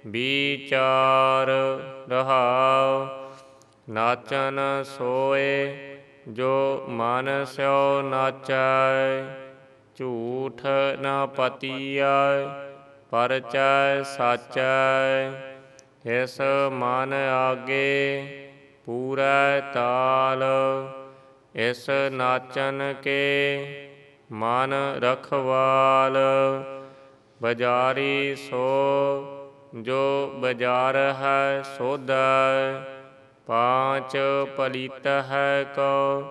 ਵਿਚਾਰ। ਰਹਾਉ ਨਾਚਨ ਸੋਏ ਜੋ ਮਨ ਸਿਓ ਨਾਚੈ। ਝੂਠ ਨ ਪਤੀਐ ਪਰਚੈ ਸਾਚੈ। ਇਸ ਮਨ ਆਗੇ ਪੂਰੈ ਤਾਲ। ਇਸ ਨਾਚਨ ਕੇ ਮਨ ਰਖਵਾਲ। ਬਜ਼ਾਰੀ ਸੋ ਜੋ ਬਜ਼ਾਰ ਹੈ ਸੋਧੈ। 5 ਪਲੀਤ ਹੈ ਕੋ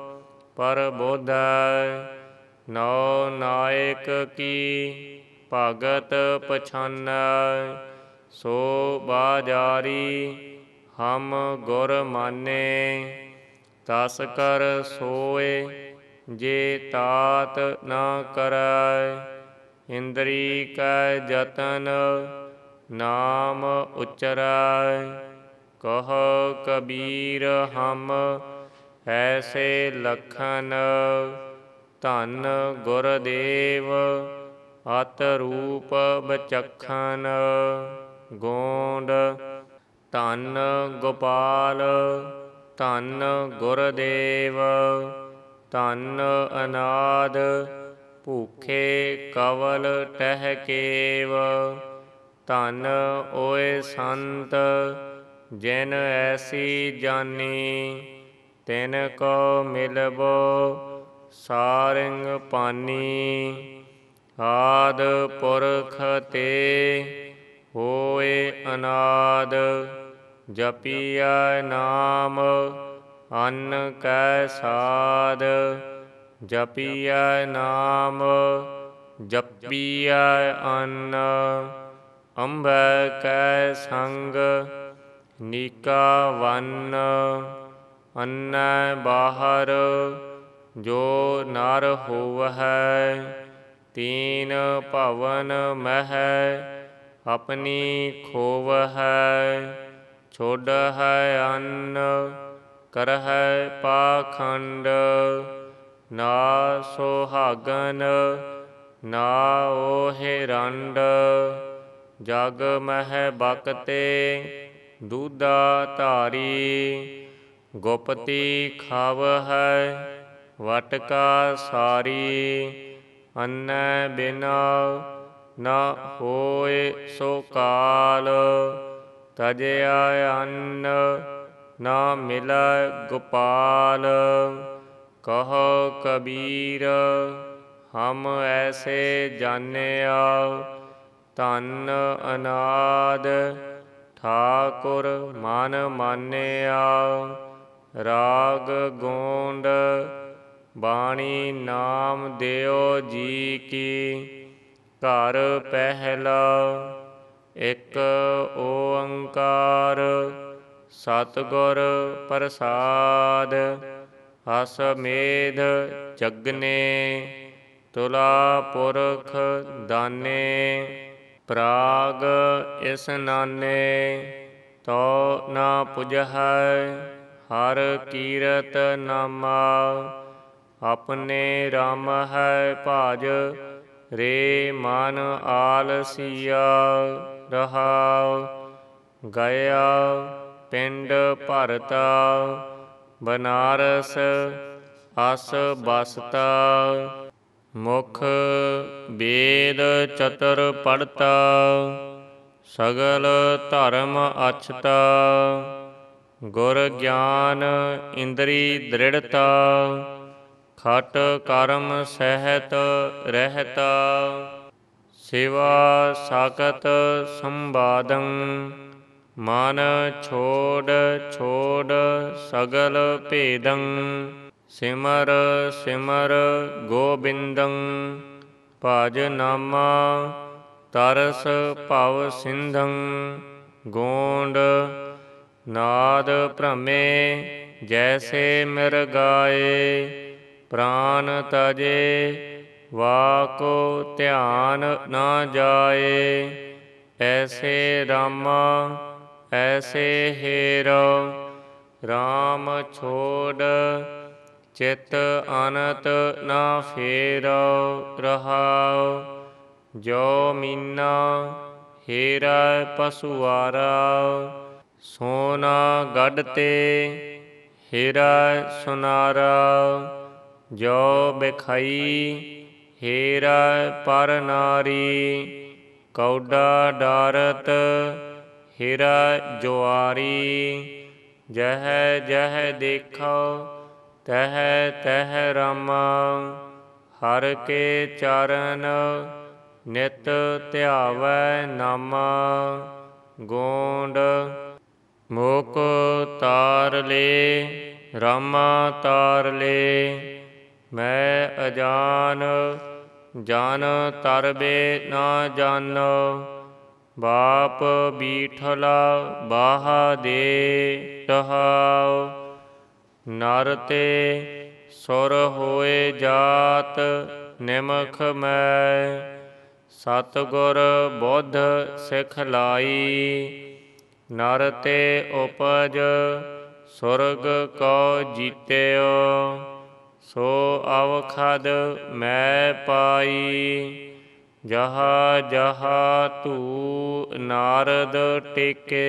ਪਰਬੋਧੈ। 9 ਨਾਇਕ ਕੀ ਭਗਤ ਪਛਾਨੈ। ਸੋ ਬਾਜ਼ਾਰੀ ਹਮ ਗੁਰ ਮਾਨੇ। ਤਸਕਰ ਸੋਏ ਜੇ ਤਾਤ ਨਾ ਕਰੈ। ਇੰਦਰੀ ਕੈ ਜਤਨ ਨਾਮ ਉਚਰੈ। ਕਹੋ ਕਬੀਰ ਹਮ ਐਸੇ ਲਖਨ। ਧੰਨ ਗੁਰਦੇਵ ਅਤ ਰੂਪ ਬਚਖਨ। ਗੋਂਡ ਧੰਨ ਗੋਪਾਲ ਧੰਨ ਗੁਰਦੇਵ। ਧੰਨ ਅਨਾਦ ਭੂਖੇ ਕਵਲ ਟਹਿ ਕੇਵ। ਧੰਨ ਓਏ ਸੰਤ ਜਿਨ ਐਸੀ ਜਾਨੀ, ਤਿਨ ਕੋ ਮਿਲਬੋ ਸਾਰਿੰਗ ਪਾਨੀ। ਆਦਿ ਪੁਰਖ ਤੇ ਹੋਏ ਅਨਾਦਿ, ਜਪੀਐ ਨਾਮ ਅੰਨ ਕੈ ਸਾਧ। ਜਪੀਐ ਨਾਮ ਜਪੀਐ ਅੰਨ, ਅੰਬੈ ਕੈ ਸੰਗ ਨੀਕਾ ਵੰਨ। ਅੰਨੈ ਬਾਹਰ ਜੋ ਨਰ ਹੋਵਹਿ, ਤੀਨ ਭਵਨ ਮਹਿ ਆਪਣੀ ਖੋਵਹਿ। ਛੋਡਹਿ ਅੰਨ ਕਰਹਿ ਪਾਖੰਡ, ਨਾ ਸੁਹਾਗਨ ਨਾ ਓਹਿ ਰੰਡ। ਜਗ ਮਹਿ ਬਕਤੇ ਦੂਧਾ ਧਾਰੀ, ਗੁਪਤੀ ਖਾਵਹਿ ਵਟਕਾ ਸਾਰੀ। ਅੰਨੈ ਬਿਨਾ ਨ ਹੋਇ ਸੋ ਕਾਲ, ਤਜਿਆ ਅੰਨ ਨ ਮਿਲੈ ਗੋਪਾਲ। ਕਹੋ ਕਬੀਰ ਹਮ ਐਸੇ ਜਾਣਿਆ, ਧਨ ਅਨਾਦ ਠਾਕੁਰ ਮਨ ਮਾਨਿਆ। ਰਾਗ ਗੋਂਡ ਬਾਣੀ ਨਾਮ ਦਿਓ ਜੀ ਕੀ, ਘਰ ਪਹਿਲਾ ਇਕ ਓੰਕਾਰ ਸਤਿਗੁਰ ਪ੍ਰਸਾਦ। ਅਸਮੇਧ ਜਗਨੇ ਤੁਲਾ ਪੁਰਖ ਦਾਨੇ, ਪਰਾਗ ਇਸਨਾਨੇ ਤੋ ਨ ਪੁਜਹਿ। ਹਰ ਕੀਰਤ ਨਾਮਾ ਆਪਣੇ ਰਾਮਹਿ ਭਜ, ਰੇ ਮਨ ਆਲਸੀਆ ਰਹਾਉ। ਗਇਆ ਪਿੰਡ ਭਰਤਾ ਬਨਾਰਸ ਅਸ ਬਸਤਾ, ਮੁਖ ਵੇਦ ਚਤੁਰ ਪੜ੍ਹਤਾ ਸਗਲ ਧਰਮ ਅਛਤਾ। ਗੁਰ ਗਿਆਨ ਇੰਦਰੀ ਦ੍ਰਿੜਤਾ, ਖਟ ਕਰਮ ਸਹਿਤ ਰਹਿਤਾ। ਸਿਵਾ ਸਾਕਤ ਸੰਵਾਦੰ, ਮਨ ਛੋੜ ਛੋੜ ਸਗਲ ਭੇਦੰ। ਸਿਮਰ ਸਿਮਰ ਗੋਬਿੰਦੰ, ਭਜ ਨਾਮਾ ਤਰਸ ਭਵ ਸਿੰਧੰ। ਗੋਂਡ ਨਾਦ ਭ੍ਰਮੇ ਜੈਸੇ ਮਿਰਗਾਏ, ਪ੍ਰਾਨ ਤਜੇ ਵਾਕੋ ਧਿਆਨ ਨਾ ਜਾਏ। ਐਸੇ ਰਾਮਾ ਐਸੇ ਹੇਰੋ, ਰਾਮ ਛੋੜ ਚਿਤ ਅਨਤ ਨਾ ਫੇਰੋ ਰਹਾਉ। ਜੋ ਮੀਨਾ ਹੀਰਾ ਪਸੁਆਰਾ, ਸੋਨਾ ਗਢ ਤੇ ਹੀਰਾ ਸੁਨਾਰਾ। ਜੋ ਬਿਖਈ ਹੀਰਾ ਪਰ ਨਾਰੀ, ਕੌਡਾ ਡਾਰਤ ਹੀਰਾ ਜੁਆਰੀ। ਜਹ ਜਹ ਦੇਖੋ ਤਹ ਤਹ ਰਾਮਾ, ਹਰਿ ਕੇ ਚਰਨ ਨਿਤ ਧਿਆਵੈ ਨਾਮਾ। ਗੋਂਡ ਮੋਕ ਤਾਰ ਲੇ ਰਾਮਾ ਤਾਰ ਲੇ, ਮੈਂ ਅਜਾਨ ਜਨ ਤਰਬੇ ਨਾ ਜਾਨੋ। ਬਾਪ ਬੀਠਲਾ ਬਾਹਾ ਦੇ ਰਹਾਉ, ਨਰ ਤੇ ਸੁਰ ਹੋਏ ਜਾਤ ਨਿਮਖ ਮੈਂ। ਸਤਿਗੁਰ ਬੁੱਧ ਸਿਖਲਾਈ, ਨਰ ਤੇ ਉਪਜ ਸੁਰਗ ਕੋ ਜੀਤਿਓ। ਸੋ ਅਵਖਦ ਮੈਂ ਪਾਈ, ਜਹਾ ਜਹਾ ਧੂ ਨਾਰਦ ਟੇਕੇ।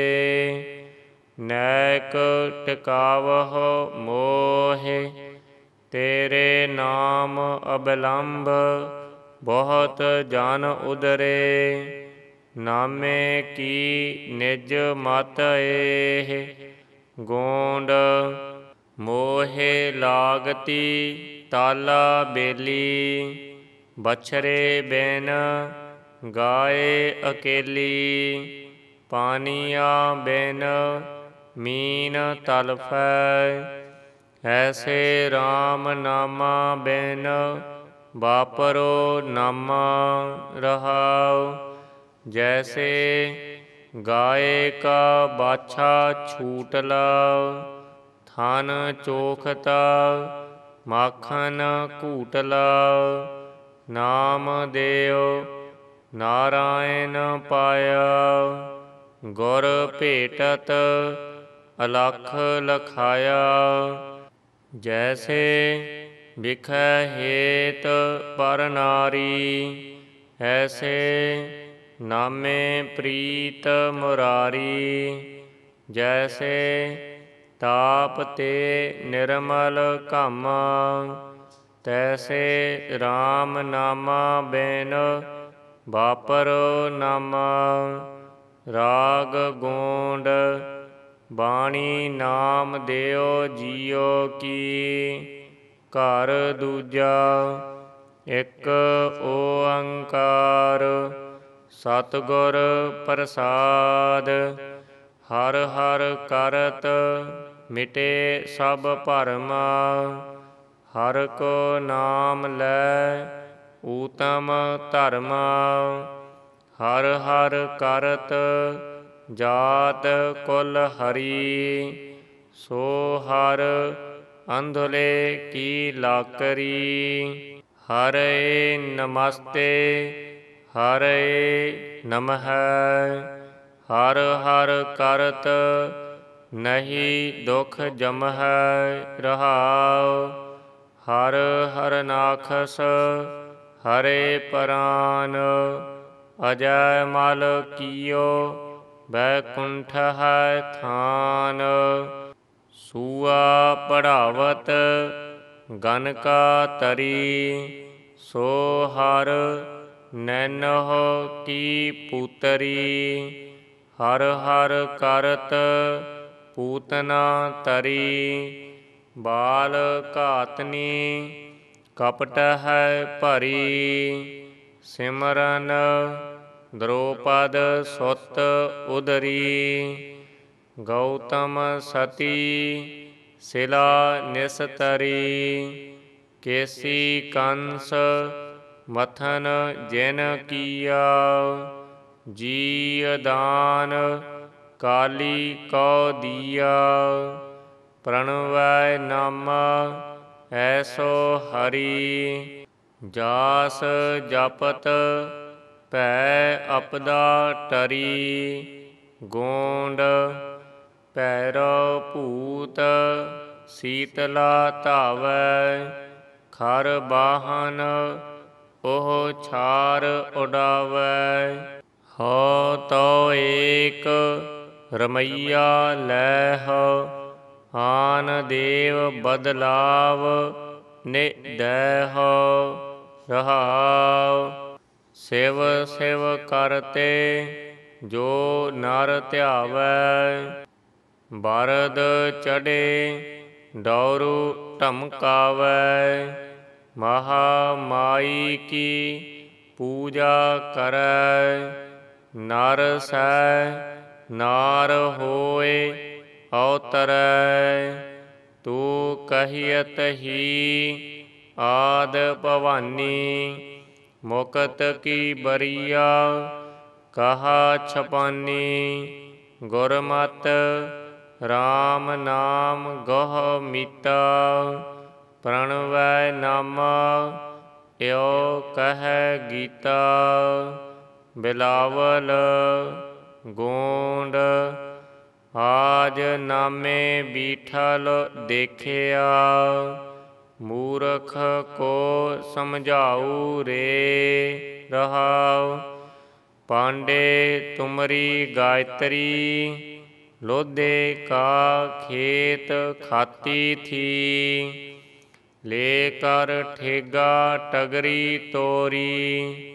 ਨੈਕ ਟਿਕਾਵਹੁ ਮੋਹਿ, ਤੇਰੇ ਨਾਮ ਅਬਲੰਭ ਬਹੁਤ ਜਨ ਉਦਰੇ। ਨਾਮੇ ਕੀ ਨਿਜ ਮਤ ਏਹ। ਗੋਂਡ ਮੋਹੇ ਲਾਗਤੀ ਤਾਲਾ ਬੇਲੀ। ਬਛਰੇ ਬਿਨ ਗਾਏ ਅਕੇਲੀ। ਪਾਨੀਆ ਬਿਨ ਮੀਨ ਤਲਫੈ। ਐਸੇ ਰਾਮ ਨਾਮਾ ਬਿਨ ਵਾਪਰੋ ਨਾਮਾ ਰਹਾਉ। ਜੈਸੇ ਗਾਏ ਕਾ ਬਾਛਾ ਛੂਟ ਲਾਉ। ਥਨ ਚੋਖਤਾ ਮਾਖਨ ਘੂਟ ਲਾਉ। ਨਾਮ ਦਿਓ ਨਾਰਾਇਣ ਪਾਇਆ। ਗੁਰ ਭੇਟਤ ਅਲਖ ਲਖਾਇਆ। ਜੈਸੇ ਬਿਖੈ ਹੇਤ ਪਰ ਨਾਰੀ। ਐਸੇ ਨਾਮੇ ਪ੍ਰੀਤ ਮੁਰਾਰੀ। ਜੈਸੇ ਤਾਪ ਤੇ ਨਿਰਮਲ ਘਮ। ਤੈਸੇ ਰਾਮ ਨਾਮਾ ਬਿਨ ਵਾਪਰੋ ਨਾਮਾ। ਰਾਗ ਗੋਂਡ ਬਾਣੀ ਨਾਮ ਦਿਓ ਜੀਓ ਕੀ। ਘਰ ਦੂਜਾ ਇੱਕ ਓੰਕਾਰ ਸਤਿਗੁਰ ਪ੍ਰਸਾਦ। ਹਰ ਹਰ ਕਰਤ ਮਿਟੇ ਸਭ ਭਰਮ। ਹਰ ਕੋ ਨਾਮ ਲੈ ਊਤਮ ਧਰਮ। ਹਰ ਹਰ ਕਰਤ ਜਾਤ ਕੁਲ ਹਰੀ। ਸੋ ਹਰ ਅੰਧਲੇ ਕੀ ਲਾਕਰੀ। ਹਰੇ ਨਮਸਤੇ ਹਰੇ ਨਮః। ਹਰ ਹਰ ਕਰਤ ਨਹੀਂ ਦੁਖ ਜਮਹਿ ਰਹਾਉ। ਹਰ ਹਰ ਨਾਖਸ ਹਰੇ ਪਰਾਨ। ਅਜੈ ਮਲ ਕੀਓ ਬੈਕੁੰਠ ਹੈ ਥਾਨ। ਸੂਆ ਪੜਾਵਤ ਗਨਕਾ ਤਰੀ। ਸੋ ਹਰ ਨੈਨਹੁ ਕੀ ਪੁਤਰੀ। ਹਰ ਹਰ ਕਰਤ ਪੂਤਨਾ ਤਰੀ। ਬਾਲ ਘਾਤਨੀ ਕਪਟ ਹੈ ਭਰੀ। ਸਿਮਰਨ ਦ੍ਰੋਪਦ ਸੁਤ ਉਦਰੀ। ਗੌਤਮ ਸਤੀ ਸਿਲਾ ਨਿਸਤਰੀ। ਕੇਸੀ ਕੰਸ ਮਥਨ ਜਿਨ ਕੀਆ। ਜੀ ਦਾਨ ਕਾਲੀ ਕਉ ਦੀਆ। ਪ੍ਰਣਵੈ ਨਾਮਾ ਐਸੋ ਹਰੀ। ਜਾਸ ਜਪਤ ਭੈ ਅਪਦਾ ਟਰੀ। ਗੋਂਡ ਭੈਰੋ ਭੂਤ ਸੀਤਲਾ ਧਾਵੈ। ਖਰ ਬਾਹਨ ਉਹ ਛਾਰ ਉਡਾਵੈ। ਹਉ ਤਉ ਏਕ ਰਮਈਆ ਲੈਹੁ। ਆਨ ਦੇਵ ਬਦਲਾਵ ਨਿਦੈਹੁ ਰਹਾਉ। ਸਿਵ ਸਿਵ ਕਰਤੇ ਜੋ ਨਰ ਧਿਆਵੈ। ਬਰਦ ਚੜ੍ਹੇ ਡਉਰੂ ਢਮਕਾਵੈ। ਮਹਾ ਮਾਈ ਕੀ ਪੂਜਾ ਕਰੈ। ਨਰ ਸੈ ਨਾਰ ਹੋਇ ਅਵਤਰੈ। ਤੂੰ ਕਹੀਅਤ ਹੀ ਆਦਿ ਭਵਾਨੀ। ਮੁਕਤ ਕੀ ਬਰੀਆ ਕਹਾ ਛਪਾਨੀ। ਗੁਰਮਤਿ ਰਾਮ ਨਾਮ ਗਹੁ ਮੀਤਾ। ਪ੍ਰਣਵੈ ਨਾਮਾ ਇਉ ਕਹੈ ਗੀਤਾ। ਬਿਲਾਵਲ ਗੋਂਡ ਆਜ ਨਾਮੇ ਬੀਠਲ ਦੇਖਿਆ। ਮੂਰਖ ਕੋ ਸਮਝਾਊ ਰੇ ਰਹਾਉ। ਪਾਂਡੇ ਤੁਮਰੀ ਗਾਇਤਰੀ। ਲੋਧੇ ਕਾ ਖੇਤ ਖਾਤੀ ਥੀ। ਲੈ ਕਰ ਠੇਗਾ ਟਗਰੀ ਤੋਰੀ।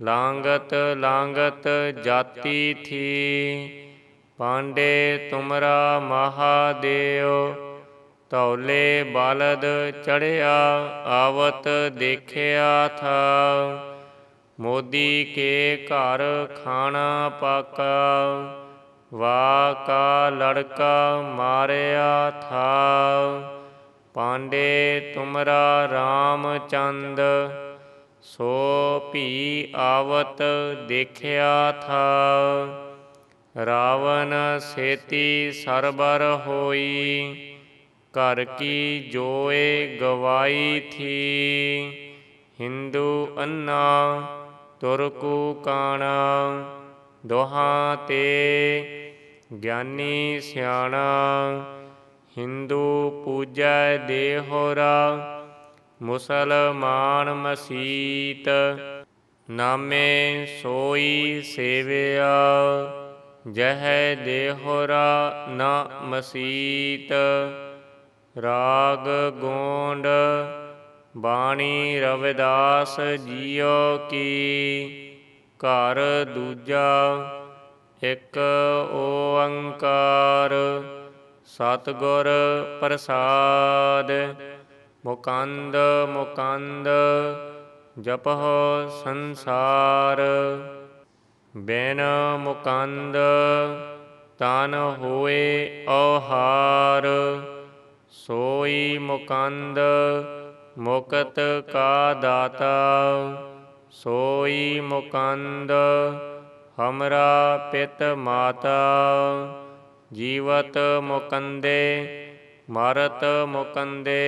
ਲਾਂਗਤ ਲਾਂਗਤ ਜਾਤੀ ਥੀ, ਪਾਂਡੇ ਤੁਮਰਾ ਮਹਾਦੇਵ। ਧੌਲੇ ਬਲਦ ਚੜ੍ਹਿਆ ਆਵਤ ਦੇਖਿਆ ਥਾ, ਮੋਦੀ ਕੇ ਘਰ ਖਾਣਾ ਪਾਕਾ। ਵਾ ਕਾ ਲੜਕਾ ਮਾਰਿਆ ਥਾ, ਪਾਂਡੇ ਤੁਮਰਾ ਰਾਮਚੰਦ। ਸੋ ਭੀ ਆਵਤ ਦੇਖਿਆ ਥਾ, ਰਾਵਨ ਸੇਤੀ ਸਰਬਰ ਹੋਈ। ਘਰ ਕੀ ਜੋਏ ਗਵਾਈ ਥੀ, ਹਿੰਦੂ ਅੰਨਾ ਤੁਰਕੂ ਕਾਣਾ। ਦੋਹਾਂ ਤੇ ਗਿਆਨੀ ਸਿਆਣਾ, ਹਿੰਦੂ ਪੂਜੈ ਦੇਹੁਰਾ। ਮੁਸਲਮਾਨ ਮਸੀਤ, ਨਾਮੇ ਸੋਈ ਸੇਵਿਆ। ਜਹ ਦੇਹੁਰਾ ਨ ਮਸੀਤ, ਰਾਗ ਗੋਂਡ ਬਾਣੀ ਰਵਿਦਾਸ ਜੀਓ ਕੀ। ਘਰ ਦੂਜਾ ਇੱਕ ਓੰਕਾਰ, ਸਤਿਗੁਰ ਪ੍ਰਸਾਦ। ਮੁਕੰਦ ਮੁਕੰਦ ਜਪਹੁ ਸੰਸਾਰ, ਬਿਨ ਮੁਕੰਦ ਤਨ ਹੋਏ ਔਹਾਰ। ਸੋਈ ਮੁਕੰਦ ਮੁਕਤ ਕਾ ਦਾਤਾ, ਸੋਈ ਮੁਕੰਦ ਹਮਰਾ ਪਿਤ ਮਾਤਾ। ਜੀਵਤ ਮੁਕੰਦੇ ਮਰਤ ਮੁਕੰਦੇ,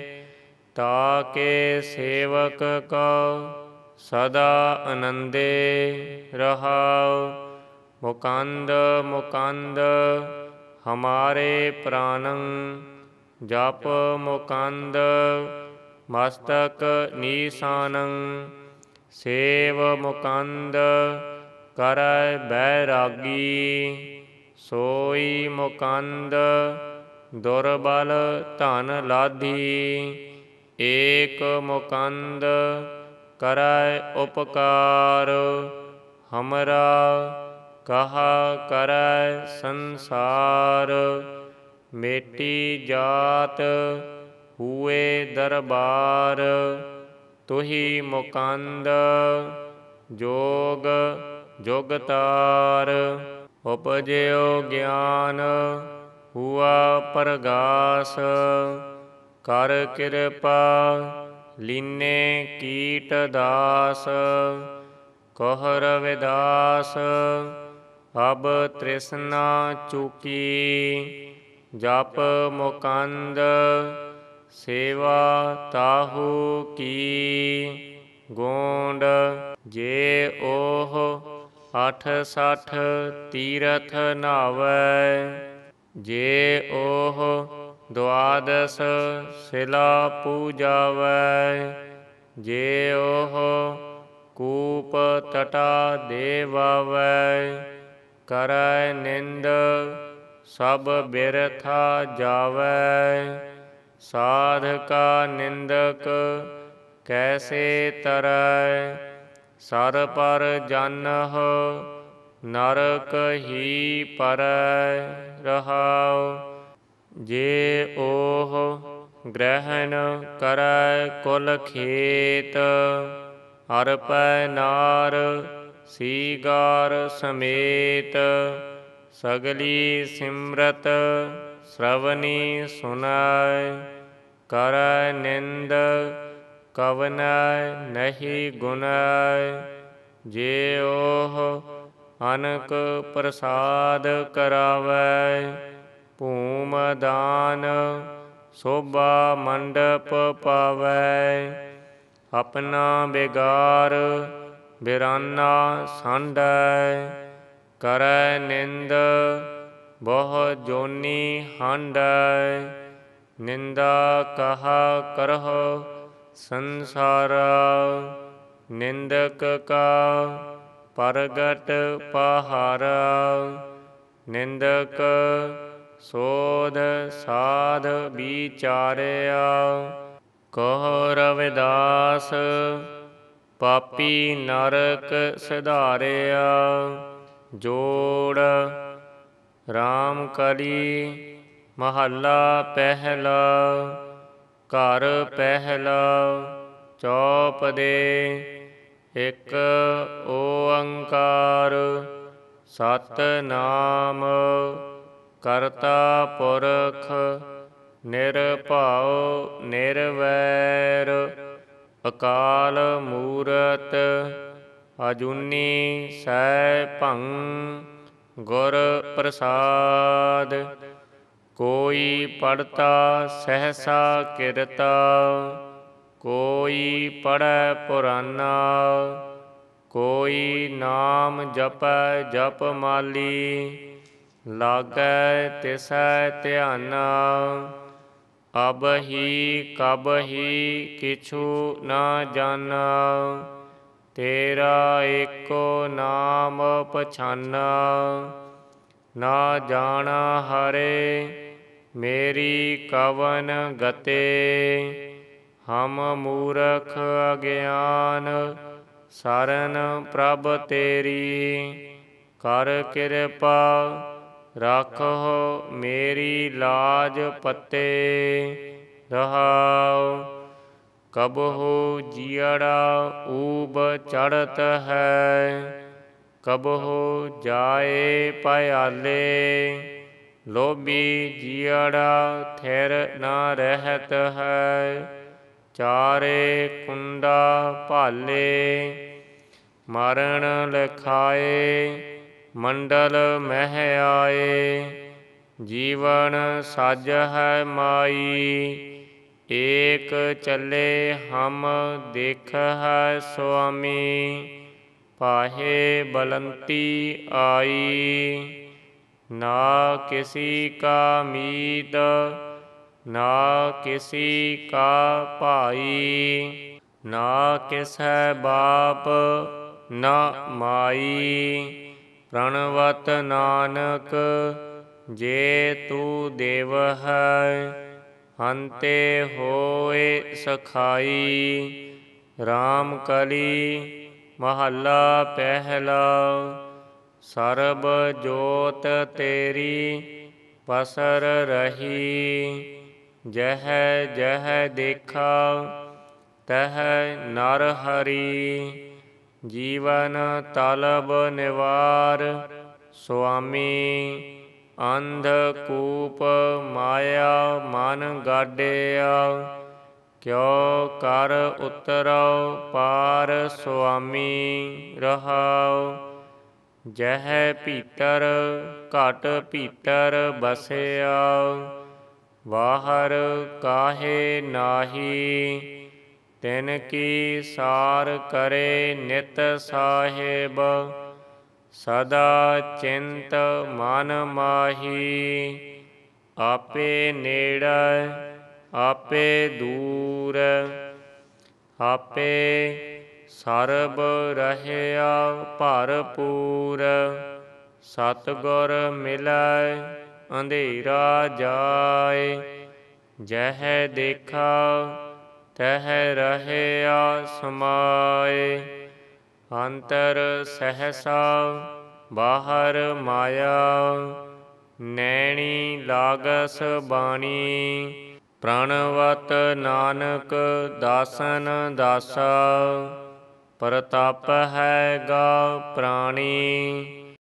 ਤਾਕੇ ਸੇਵਕ ਕਉ ਸਦਾ ਆਨੰਦੇ ਰਹਾਉ। ਮੁਕੰਦ ਮੁਕੰਦ ਹਮਾਰੇ ਪ੍ਰਾਨੰ, ਜਪ ਮੁਕੰਦ ਮਸਤਕ ਨੀਸਾਨੰ। ਸੇਵ ਮੁਕੰਦ ਕਰੈ ਬੈਰਾਗੀ, ਸੋਈ ਮੁਕੰਦ ਦੁਰਬਲ ਧਨ ਲਾਧੀ। ਏਕ ਮੁਕੰਦ ਕਰੈ ਉਪਕਾਰ, ਹਮਰਾ ਕਹਾ ਕਰੈ ਸੰਸਾਰ। ਮੇਟੀ ਜਾਤ ਹੂਏ ਦਰਬਾਰ, ਤੁਹੀ ਮੁਕੰਦ ਜੋਗ ਜੁਗਤਾਰ। ਉਪਜਿਓ ਗਿਆਨ ਹੁਆ ਪ੍ਰਗਾਸ, ਕਰ ਕਿਰਪਾ ਲੀਨੇ ਕੀਟ ਦਾਸ। ਕਹੁ ਰਵਿਦਾਸ ਅਬ ਤ੍ਰਿਸ਼ਨਾ ਚੂਕੀ, ਜਪ ਮੁਕੰਦ ਸੇਵਾ ਤਾਹੂ ਕੀ। ਗੋਂਡ ਜੇ ਓਹ 68 ਤੀਰਥ ਨਾਵੈ, ਜੇ ਓਹ ਦੁਆਦਸ ਸਿਲਾ ਪੂਜਾਵੈ। ਜੇ ਓਹ ਕੂਪ ਤਟਾ ਦੇਵਾਵੈ, ਕਰੈ ਨਿੰਦ ਸਭ ਬਿਰਥਾ ਜਾਵੈ। ਸਾਧ ਕਾ ਨਿੰਦਕ ਕੈਸੇ ਤਰੈ, ਸਰ ਪਰ ਜਾਨਹੁ ਨਰਕ ਹੀ ਪਰੈ ਰਹਾਉ। ਜੇ ਓਹ ਗ੍ਰਹਿਣ ਕਰੈ ਕੁਲ ਖੇਤ, ਅਰਪੈ ਨਾਰ ਸੀਗਾਰ ਸਮੇਤ। ਸਗਲੀ ਸਿਮਰਤ ਸ਼੍ਰਵਣੀ ਸੁਨੈ, ਕਰੈ ਨਿੰਦ ਕਵਨੈ ਨਹੀ ਗੁਨੈ। ਜੇ ਓਹ ਅਨਕ ਪ੍ਰਸਾਦ ਕਰਾਵੈ, ਭੂਮ ਦਾਨ ਸੋਭਾ ਮੰਡਪ ਪਾਵੈ। ਆਪਣਾ ਬਿਗਾਰ ਬਿਰਾਨਾ ਸਾਂਢੈ, ਕਰੈ ਨਿੰਦ ਬਹੁ ਜੋਨੀ ਹਾਂਢੈ। ਨਿੰਦਾ ਕਹਾ ਕਰਹੁ ਸੰਸਾਰਾ, ਨਿੰਦਕ ਕਾ ਪ੍ਰਗਟ ਪਹਾਰਾ। ਨਿੰਦਕ ਸੋਧ ਸਾਧ ਵਿਚਾਰਿਆ, ਕਹੁ ਰਵਿਦਾਸ ਪਾਪੀ ਨਰਕ ਸਿਧਾਰਿਆ। ਜੋੜ। ਰਾਮ ਕਲੀ ਮਹੱਲਾ ਪਹਿਲਾ। ਘਰ ਪਹਿਲਾ ਚੌਪ ਦੇ। ਇੱਕ ਓੰਕਾਰ ਸਤਿਨਾਮ ਕਰਤਾ ਪੁਰਖ ਨਿਰਭਉ ਨਿਰਵੈਰ। ਅਕਾਲ ਮੂਰਤ ਅਜੂਨੀ ਸੈਭੰ ਗੁਰ ਪ੍ਰਸਾਦ। ਕੋਈ ਪੜ੍ਹਤਾ ਸਹਸਾ ਕਿਰਤਾ ਕੋਈ ਪੜ੍ਹੈ ਪੁਰਾਨਾ। ਕੋਈ ਨਾਮ ਜਪੈ ਜਪ ਮਾਲੀ ਲਾਗੈ ਤਿਸੈ ਧਿਆਨਾ। ਅਬ ਹੀ ਕਬ ਹੀ ਕਿਛੂ ਨਾ ਜਾਨਾ ਤੇਰਾ ਏਕੋ ਨਾਮ ਪਛਾਨਾ। ਨਾ ਜਾਣਾ ਹਰੇ ਮੇਰੀ ਕਵਨ ਗਤੇ ਹਮ ਮੂਰਖ ਅਗਿਆਨ ਸਰਨ ਪ੍ਰਭ ਤੇਰੀ। ਕਰ ਕਿਰਪਾ ਰਾਖਹੁ ਮੇਰੀ ਲਾਜ ਪਤੇ ਰਹਾਉ। ਕਬਹੁ ਜੀਅੜਾ ਊਬ ਚੜ੍ਹਤ ਹੈ ਕਬਹੁ ਜਾਏ ਭਿਆਲੇ। ਲੋਭੀ ਜੀਅੜਾ ਥਿਰ ਨਾ ਰਹਿਤ ਹੈ ਚਾਰੇ ਕੁੰਡਾ ਭਾਲੇ। ਮਰਨ ਲਿਖਾਏ ਮੰਡਲ ਮਹਿ ਆਏ ਜੀਵਨ ਸਾਜ ਹੈ ਮਾਈ। ਏਕ ਚੱਲੇ ਹਮ ਦੇਖ ਹੈ ਸੁਆਮੀ ਪਾਹੇ ਬਲੰਤੀ ਆਈ। ਨਾ ਕਿਸੀ ਕਾ ਮੀਤ ਨਾ ਕਿਸੀ ਕਾ ਭਾਈ। ਨਾ ਕਿਸੈ ਬਾਪ ਨਾ ਮਾਈ। ਪ੍ਰਣਵਤ ਨਾਨਕ ਜੇ ਤੂੰ ਦੇਵ ਹੈ ਹੰਤੇ ਹੋਏ ਸਖਾਈ। ਰਾਮ ਕਲੀ ਮਹੱਲਾ ਪਹਿਲਾ। ਸਰਬ ਜੋਤ ਤੇਰੀ ਪਸਰ ਰਹੀ ਜਹ ਜਹ ਦੇਖਾ ਤਹ ਨਰ ਹਰੀ। ਜੀਵਨ ਤਲਬ ਨਿਵਾਰ ਸੁਆਮੀ ਅੰਧ ਕੂਪ ਮਾਇਆ ਮਨ ਗਾਡਿਆ। ਕਿਉ ਕਰ ਉਤਰਉ ਪਾਰ ਸੁਆਮੀ ਰਹਾਉ। ਜਹ ਭੀਤਰ ਘਟ ਭੀਤਰ ਬਸਿਆ ਬਾਹਰ ਕਾਹੇ ਨਾਹੀ। ਤਿਨ ਕੀ ਸਾਰ ਕਰੇ ਨਿਤ ਸਾਹਿਬ ਸਦਾ ਚਿੰਤ ਮਨ ਮਾਹੀ। ਆਪੇ ਨੇੜੇ ਆਪੇ ਦੂਰ ਆਪੇ ਸਰਬ ਰਹਿਆ ਭਰਪੂਰ। ਸਤਿਗੁਰ ਮਿਲੈ ਅੰਧੇਰਾ ਜਾਇ ਜਹ ਦੇਖਾ ਤਹ ਰਹਿਆ ਸਮਾਇ। ਅੰਤਰ ਸਹਸਾ ਬਾਹਰ ਮਾਇਆ ਨੈਣੀ ਲਾਗਸ ਬਾਣੀ। ਪ੍ਰਣਵਤ ਨਾਨਕ ਦਾਸਨ ਦਾਸਾ ਪ੍ਰਤਪ ਹੈਗਾ ਪ੍ਰਾਣੀ।